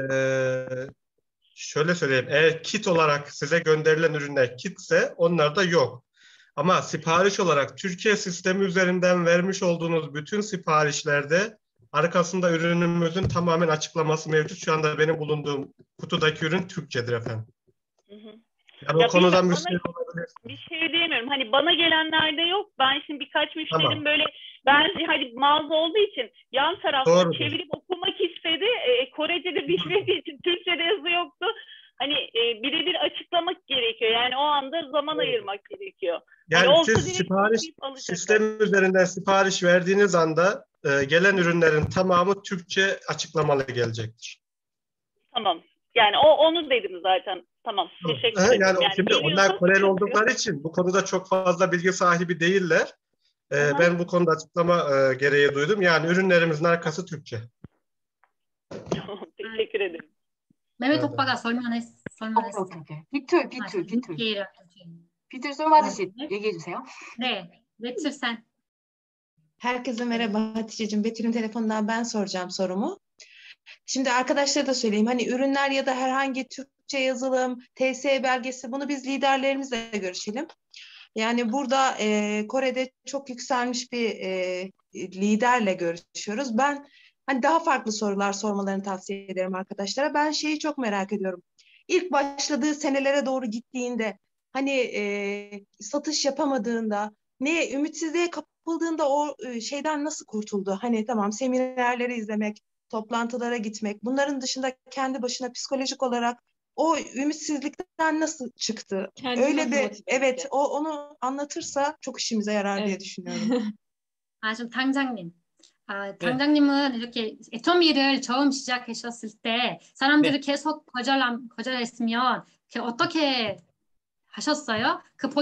Şöyle söyleyeyim. Eğer kit olarak size gönderilen ürünler kitse onlarda yok. Ama sipariş olarak Türkiye sistemi üzerinden vermiş olduğunuz bütün siparişlerde arkasında ürünümüzün tamamen açıklaması mevcut. Şu anda benim bulunduğum kutudaki ürün Türkçedir efendim. Yani o konudan bir şey diyemiyorum. Hani bana gelenlerde yok. Ben şimdi birkaç müşterim böyle hani mağaza olduğu için yan tarafta çevirip okumak istedi. Korece'de bilmediği için Türkçe'de yazı yoktu. Hani birebir açıklamak gerekiyor. Yani o anda zaman ayırmak gerekiyor. Yani siz sipariş sistemi üzerinden sipariş verdiğiniz anda gelen ürünlerin tamamı Türkçe açıklamalı gelecektir. Tamam. Yani onu dedim zaten. Tamam. Teşekkür ederim. Yani şimdi onlar Koreli oldukları için bu konuda çok fazla bilgi sahibi değiller. Ben bu konuda açıklama gereği duydum. Yani ürünlerimizin arkası Türkçe. Teşekkür ederim. Mehmet 오빠가 설명했어. 오케이. 비틀 솔마지 씨 얘기해 주세요. 네. Betül sen. Herkese merhaba Hatice'cim. Betül'ün telefonundan ben soracağım sorumu. Şimdi arkadaşlara da söyleyeyim. Hani ürünler ya da herhangi Türkçe yazılım, TSE belgesi bunu biz liderlerimizle görüşelim. Yani burada Kore'de çok yükselmiş bir liderle görüşüyoruz. Ben hani daha farklı sorular sormalarını tavsiye ederim arkadaşlara. Ben şeyi çok merak ediyorum. İlk başladığı senelere doğru gittiğinde hani satış yapamadığında ümitsizliğe kapıldığında o şeyden nasıl kurtuldu? Hani tamam seminerleri izlemek, toplantılara gitmek. Bunların dışında kendi başına psikolojik olarak o ümitsizlikten nasıl çıktı? Kendini Öyle nasıl de motive evet etti? onu anlatırsa çok işimize yarar diye Evet. düşünüyorum. 좀 당장님. 네. 당장님은 이렇게 애터미를 처음 시작하셨을 때 사람들이 네. 계속 거절했으면 어떻게 하셨어요?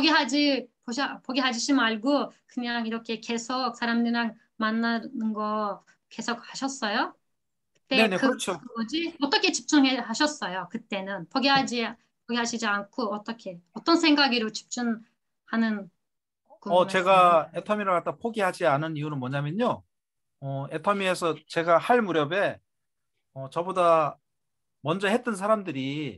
포기하지 말고 그냥 이렇게 계속 사람들이랑 만나는 거 계속 하셨어요? 그때 네네, 그렇죠. 어떻게 집중하셨어요? 그때는 포기하시지 않고 어떤 생각으로 집중하는 궁금했어요. 제가 애터미를 갖다 포기하지 않은 이유는 뭐냐면요. 애터미에서 제가 할 무렵에 저보다 먼저 했던 사람들이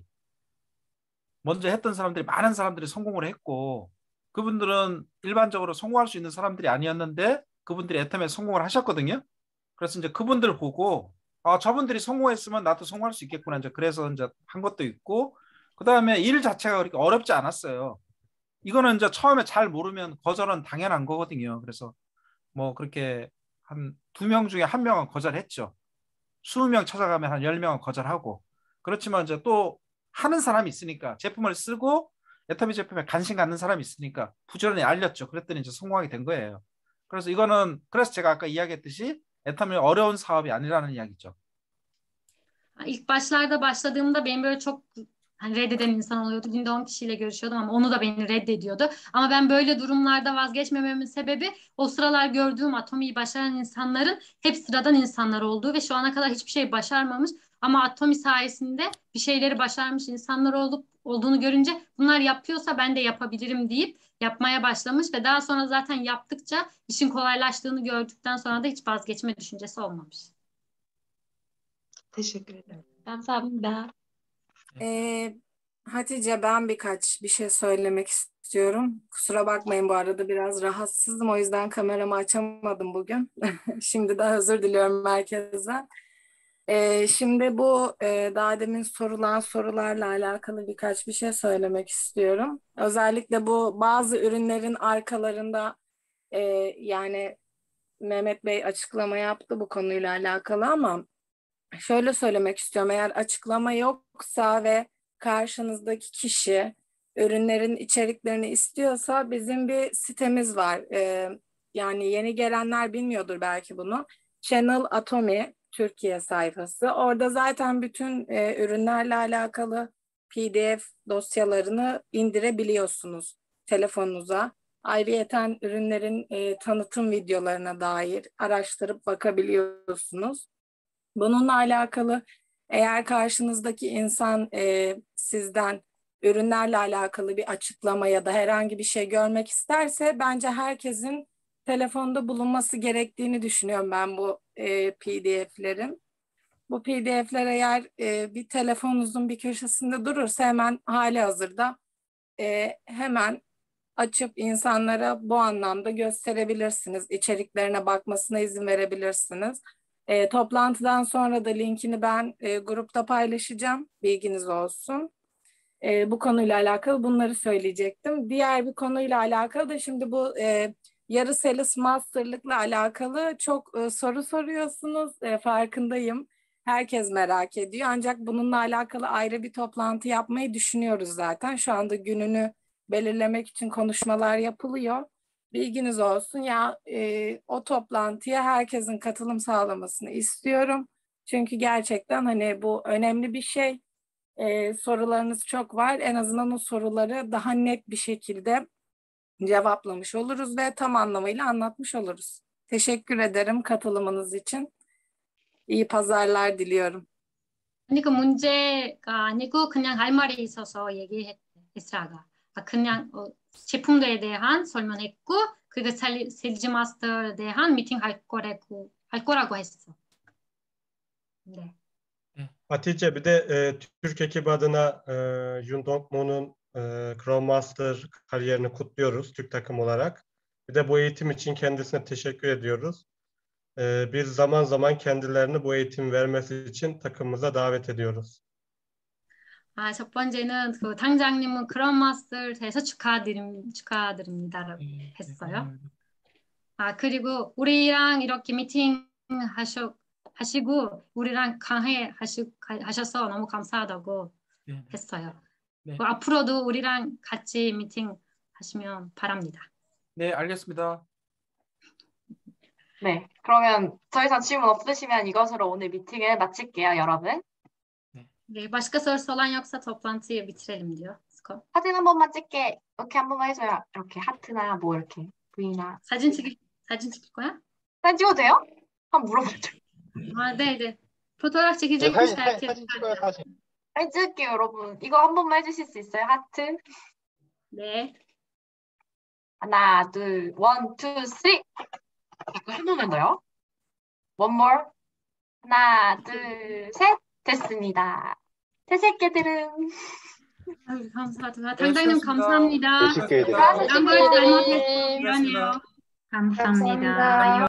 많은 사람들이 성공을 했고 그분들은 일반적으로 성공할 수 있는 사람들이 아니었는데 그분들이 애터미에 성공을 하셨거든요. 그래서 이제 그분들 보고 저분들이 성공했으면 나도 성공할 수 있겠구나. 이제 그래서 이제 한 것도 있고 그다음에 일 자체가 그렇게 어렵지 않았어요. 이거는 이제 처음에 잘 모르면 거절은 당연한 거거든요. 그래서 뭐 그렇게 한 2명 중에 1명은 거절했죠. 20명 찾아가면 한 10명은 거절하고 그렇지만 이제 또 하는 사람이 있으니까 제품을 쓰고 애터미 제품에 관심 갖는 사람이 있으니까 부지런히 알렸죠. 그랬더니 이제 성공하게 된 거예요. 그래서 그래서 제가 아까 이야기했듯이 애터미 어려운 사업이 아니라는 이야기죠. İlk başlarda başladığımda benim böyle çok reddeden insan oluyordu. Günde 10 kişiyle görüşüyordum ama onu da beni reddediyordu. Ama ben böyle durumlarda vazgeçmememin sebebi o sıralar gördüğüm Atomi'yi başaran insanların hep sıradan insanlar olduğu ve şu ana kadar hiçbir şey başarmamış ama Atomi sayesinde bir şeyleri başarmış insanlar olduğunu görünce bunlar yapıyorsa ben de yapabilirim deyip yapmaya başlamış ve daha sonra zaten yaptıkça işin kolaylaştığını gördükten sonra da hiç vazgeçme düşüncesi olmamış. Teşekkür ederim. 감사합니다. Hatice, ben bir şey söylemek istiyorum. Kusura bakmayın, bu arada biraz rahatsızım, o yüzden kameramı açamadım bugün. Şimdi de özür diliyorum herkesten. Şimdi bu daha demin sorulan sorularla alakalı birkaç bir şey söylemek istiyorum. Özellikle bu bazı ürünlerin arkalarında yani Mehmet Bey açıklama yaptı bu konuyla alakalı ama şöyle söylemek istiyorum. Eğer açıklama yoksa ve karşınızdaki kişi ürünlerin içeriklerini istiyorsa bizim bir sitemiz var. Yani yeni gelenler bilmiyordur belki bunu. Channel Atomi Türkiye sayfası. Orada zaten bütün ürünlerle alakalı PDF dosyalarını indirebiliyorsunuz telefonunuza. Ayrıyeten ürünlerin tanıtım videolarına dair araştırıp bakabiliyorsunuz. Bununla alakalı eğer karşınızdaki insan sizden ürünlerle alakalı bir açıklama ya da herhangi bir şey görmek isterse bence herkesin telefonda bulunması gerektiğini düşünüyorum ben bu PDF'lerin. Bu PDF'ler eğer bir telefonunuzun bir köşesinde durursa hemen halihazırda hemen açıp insanlara bu anlamda gösterebilirsiniz. İçeriklerine bakmasına izin verebilirsiniz. Toplantıdan sonra da linkini ben grupta paylaşacağım. Bilginiz olsun. Bu konuyla alakalı bunları söyleyecektim. Diğer bir konuyla alakalı da şimdi bu yarı sales masterlıkla alakalı çok soru soruyorsunuz. Farkındayım. Herkes merak ediyor. Ancak bununla alakalı ayrı bir toplantı yapmayı düşünüyoruz zaten. Şu anda gününü belirlemek için konuşmalar yapılıyor. Bilginiz olsun ya, o toplantıya herkesin katılım sağlamasını istiyorum. Çünkü gerçekten hani bu önemli bir şey. Sorularınız çok var. En azından o soruları daha net bir şekilde cevaplamış oluruz ve tam anlamıyla anlatmış oluruz. Teşekkür ederim katılımınız için. İyi pazarlar diliyorum. 그러니까 문제가 아니고 그냥 할 말이 있어서 얘기했대, 에스라가. 그냥 제품들에 대한 설명했고 그리고 셀즈 마스터에 대한 미팅 할 거라고 했어. 네. Hatice, bir de Türk ekibi adına Yun Dong-mo'nun Scrum Master kariyerini kutluyoruz Türk takım olarak. Bir de bu eğitim için kendisine teşekkür ediyoruz. Biz zaman zaman kendilerini bu eğitim vermesi için takımımıza davet ediyoruz. 첫 번째는 그 당장님은 그런마스터에 대해서 축하드립니다라고 했어요. 그리고 우리랑 이렇게 미팅 하시고 우리랑 강의 하셔서 너무 감사하다고 했어요. 네. 앞으로도 우리랑 같이 미팅 하시면 바랍니다. 네, 알겠습니다. 네, 그러면 더 이상 질문 없으시면 이것으로 오늘 미팅을 마칠게요, 여러분. Başka sorusu olan yoksa toplantıyı bitirelim diyor. Scott. 사진 한 번만 찍게, 이렇게 한 번만 해줘요. 이렇게 하트나 뭐 이렇게 V나. 사진 찍을 거야? 사진 찍어도 돼요? 한번 물어보죠. 네. Fotoğraf çekecekmiş herkes. 사진 찍어요, 사진. 사진 찍을게요, 여러분. 이거 한 번만 해주실 수 있어요? 하트. 네. 하나, 둘, 원, 투, 쓰리. 이거 한 번만 더요. One more. 하나, 둘, 셋. 됐습니다. 새새끼들은. 감사합니다. 당장님 감사합니다. 네, 감사합니다. 감사합니다. 감사합니다.